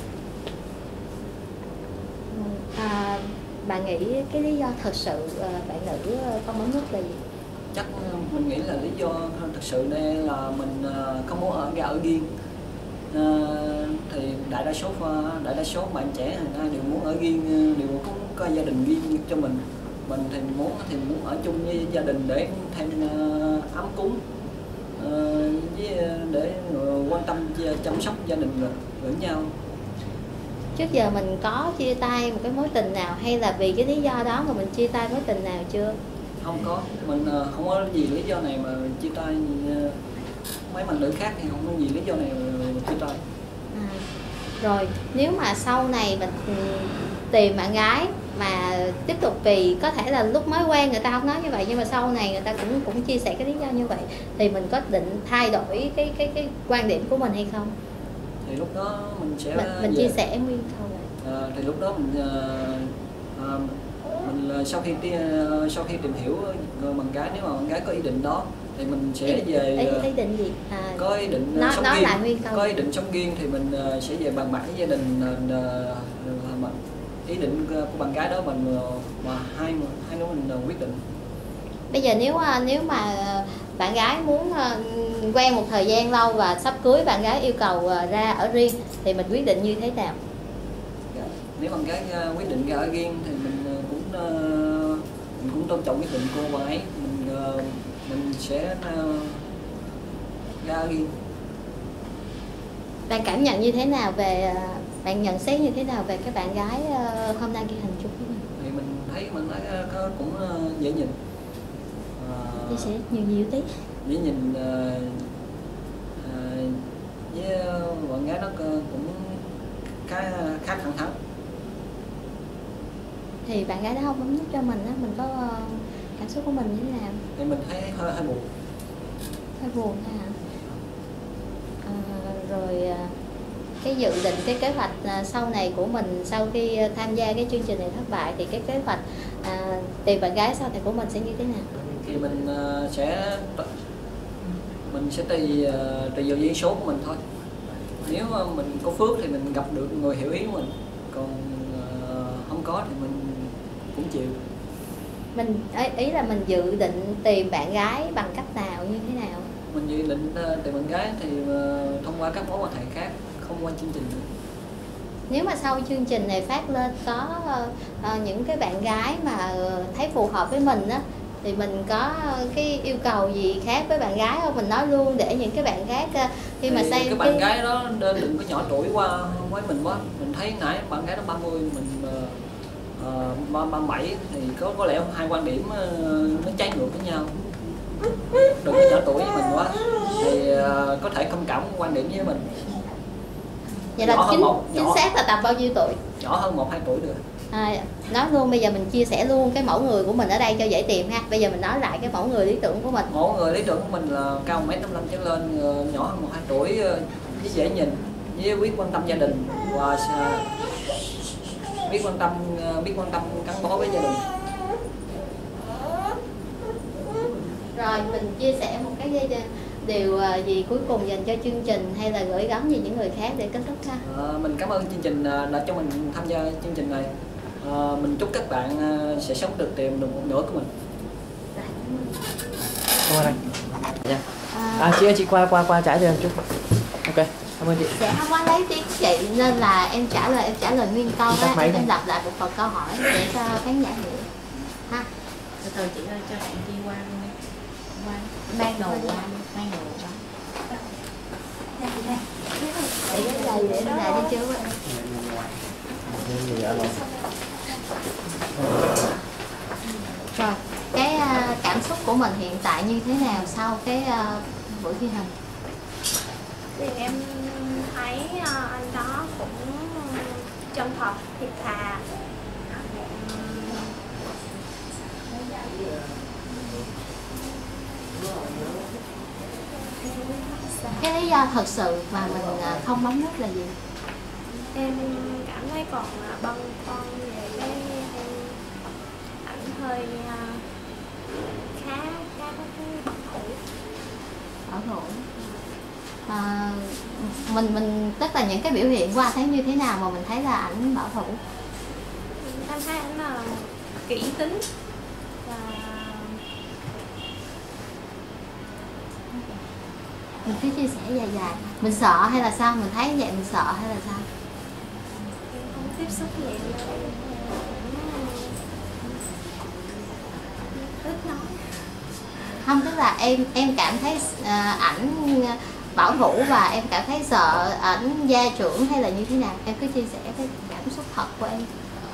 À, bạn nghĩ cái lý do thật sự bạn nữ không bấm nút là gì? Chắc mình nghĩ là lý do thật sự đây là mình không muốn ở gà ở riêng. À, thì đại đa số đại đa số bạn trẻ hiện nay đều muốn ở riêng, đều có có gia đình riêng cho mình. Mình thì muốn thì muốn ở chung với gia đình để thêm uh, ấm cúng, uh, với để uh, quan tâm chăm sóc gia đình lẫn nhau. Trước giờ mình có chia tay một cái mối tình nào hay là vì cái lý do đó mà mình chia tay mối tình nào chưa? Không có, mình uh, không có gì lý do này mà chia tay. Uh, mấy bạn nữ khác thì không có gì lý do này mà chia tay. À, rồi nếu mà sau này mình tìm bạn gái mà tiếp tục, vì có thể là lúc mới quen người ta không nói như vậy, nhưng mà sau này người ta cũng cũng chia sẻ cái lý do như vậy, thì mình có định thay đổi cái cái cái quan điểm của mình hay không? Thì lúc đó mình sẽ mình, mình chia sẻ nguyên câu à, thì lúc đó mình à, mình sau khi sau khi tìm hiểu bạn gái, nếu mà bạn gái có ý định đó thì mình sẽ ý, về ý, ý định gì? À, có ý định nói, sống nói riêng, lại nguyên câu. có ý định sống riêng thì mình sẽ về bàn bạc với gia đình là ý định của bạn gái đó mình mà hai hai đứa mình quyết định. Bây giờ nếu nếu mà bạn gái muốn quen một thời gian lâu và sắp cưới, bạn gái yêu cầu ra ở riêng thì mình quyết định như thế nào? Nếu bạn gái quyết định ra ở riêng thì mình cũng mình cũng tôn trọng quyết định của bạn ấy, mình mình sẽ ra ở riêng. Bạn cảm nhận như thế nào về, bạn nhận xét như thế nào về cái bạn gái hôm nay ghi hình chung với mình? Thì mình thấy mình thấy cũng dễ nhìn. Chia sẻ nhiều nhiều tí. Dễ nhìn, với bạn gái nó cũng khá khá thẳng thắn. Thì bạn gái đó không bấm nút cho mình á, mình có cảm xúc của mình như thế nào? Thì mình thấy hơi hơi buồn. Hơi buồn hả? À, rồi cái dự định, cái kế hoạch sau này của mình sau khi tham gia cái chương trình này thất bại thì cái kế hoạch à, tìm bạn gái sau này của mình sẽ như thế nào? Thì mình uh, sẽ mình sẽ tùy uh, tùy vào duyên số của mình thôi. Nếu uh, mình có phước thì mình gặp được người hiểu ý của mình, còn uh, không có thì mình cũng chịu. Mình ý là mình dự định tìm bạn gái bằng cách nào, như thế nào? Mình dự định uh, tìm bạn gái thì uh, thông qua các mối quan hệ khác, không qua chương trình nữa. Nếu mà sau chương trình này phát lên có uh, những cái bạn gái mà thấy phù hợp với mình á, thì mình có cái yêu cầu gì khác với bạn gái không? Mình nói luôn để những cái bạn khác uh, khi thì mà xem cái bạn cái... gái đó đừng có nhỏ tuổi qua với mình quá. Mình thấy nãy bạn gái đó ba mươi, mình uh, ba mươi bảy thì có có lẽ hai quan điểm uh, nó trái ngược với nhau. Đừng có nhỏ tuổi với mình quá thì uh, có thể thông cảm quan điểm với mình. Vậy là chính, một, chính xác là tầm bao nhiêu tuổi? Nhỏ hơn một hai tuổi được. À, nói luôn, bây giờ mình chia sẻ luôn cái mẫu người của mình ở đây cho dễ tìm ha. Bây giờ mình nói lại cái mẫu người lý tưởng của mình. Mẫu người lý tưởng của mình là cao một mét năm mươi lăm trở lên, nhỏ hơn một hai tuổi, với dễ nhìn, với biết quan tâm gia đình và biết quan tâm biết quan tâm gắn bó với gia đình. Rồi mình chia sẻ một cái điều gì cuối cùng dành cho chương trình hay là gửi gắm gì những người khác để kết thúc ha? À, mình cảm ơn chương trình đã cho mình tham gia chương trình này. À, mình chúc các bạn sẽ sống được tìm được một nửa của mình. Qua đây. Dạ. À, chị ơi, chị qua qua qua trả cho em chút. Ok, cảm ơn chị. Dạ không có lấy tiếng chị nên là em trả lời em trả lời nguyên câu á, em, em lặp lại một phần câu hỏi để cho khán giả hiểu ha. Từ từ chị ơi, cho bạn đi qua qua mang đồ qua mang đồ qua. Để cái giày để nó lại đi chưa? Rồi, cái uh, cảm xúc của mình hiện tại như thế nào sau cái uh, buổi ghi hình? Thì em thấy uh, anh đó cũng chân thật, thiệt thà. Cái lý do thật sự mà mình uh, không bấm nút là gì? Em cảm thấy còn băn khoăn về cái ảnh hơi uh, khá khá có cái bất thủ. Bảo thủ. À, mình mình tức là những cái biểu hiện qua thấy như thế nào mà mình thấy là ảnh bảo thủ? Em thấy ảnh là kỹ tính và mình cứ chia sẻ dài dài. Mình sợ hay là sao? Mình thấy vậy mình sợ hay là sao? em không tiếp xúc vậy nên ít nói. Không, tức là em em cảm thấy uh, ảnh bảo thủ và em cảm thấy sợ ảnh gia trưởng hay là như thế nào? Em cứ chia sẻ cái cảm xúc thật của em.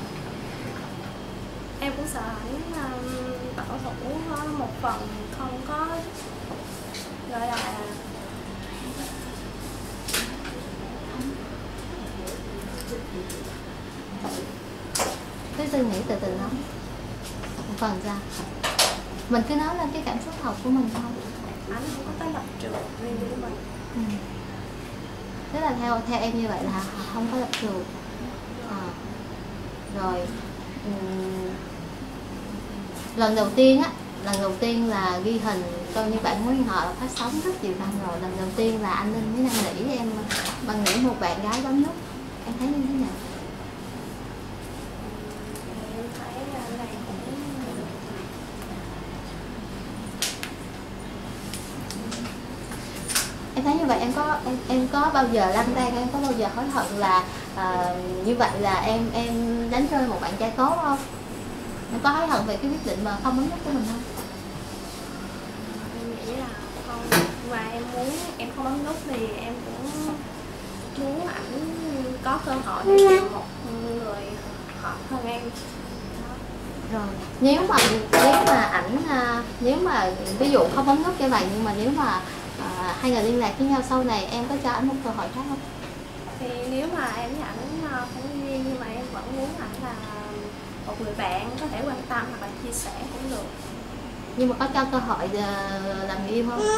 Em cũng sợ ảnh um, bảo thủ một phần không có gọi là cứ suy nghĩ từ từ lắm. Một phần ra mình cứ nói lên cái cảm xúc thật của mình thôi. Ảnh không có cái lập trường riêng của mình. Ừ. Tức là theo theo em như vậy là không có lập trường. À. Rồi uhm. lần đầu tiên á, lần đầu tiên là ghi hình coi như bạn mối họ là phát sóng rất nhiều năm rồi. Lần đầu tiên là anh Linh với Năng Nỉ em bằng nghĩ một bạn gái bấm nút, em thấy như thế nào? Em thấy là này cũng em thấy như vậy em có em, em có bao giờ lăn tay, em có bao giờ hối hận là à, như vậy là em em đánh rơi một bạn trai tốt không? Em có hối hận về cái quyết định mà không bấm nút của mình không? em nghĩ là không, mà em muốn em không bấm nút thì em cũng muốn ảnh có cơ hội để tìm một người hợp hơn em. Rồi nếu mà nếu mà ảnh nếu mà ví dụ không bấm nút như vậy, nhưng mà nếu mà à, hai người liên lạc với nhau sau này, em có cho ảnh một cơ hội khác không? Thì nếu mà em với ảnh không duyên nhưng mà em vẫn muốn ảnh là một người bạn có thể quan tâm hoặc là chia sẻ cũng được. Nhưng mà có cho cơ hội uh, làm người yêu không?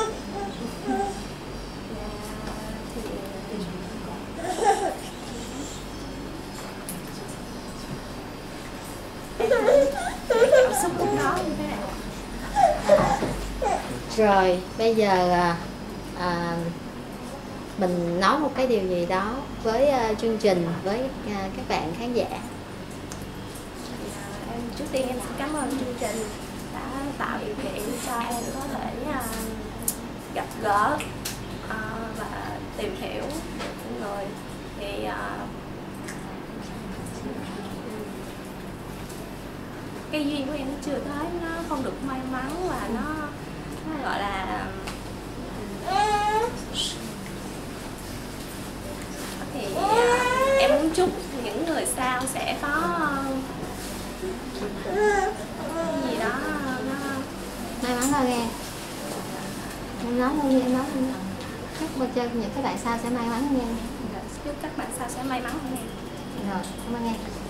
Cảm xúc lúc đó như thế nào? À, rồi bây giờ à, à, mình nói một cái điều gì đó với uh, chương trình, với uh, các bạn khán giả. Em trước tiên em xin cảm ơn chương trình đã tạo điều kiện cho em có thể uh, gặp gỡ uh, và tìm hiểu những người. Thì uh, cái duyên của em nó chưa tới, nó không được may mắn và nó, nó gọi là thì uh, em muốn chúc những người sau sẽ có cái gì đó nó may mắn thôi nghe. Em nói luôn đi, em nói luôn. Chúc cho những các bạn sau sẽ may mắn nha. chúc các bạn sau sẽ may mắn hơn em. Rồi, cảm ơn em.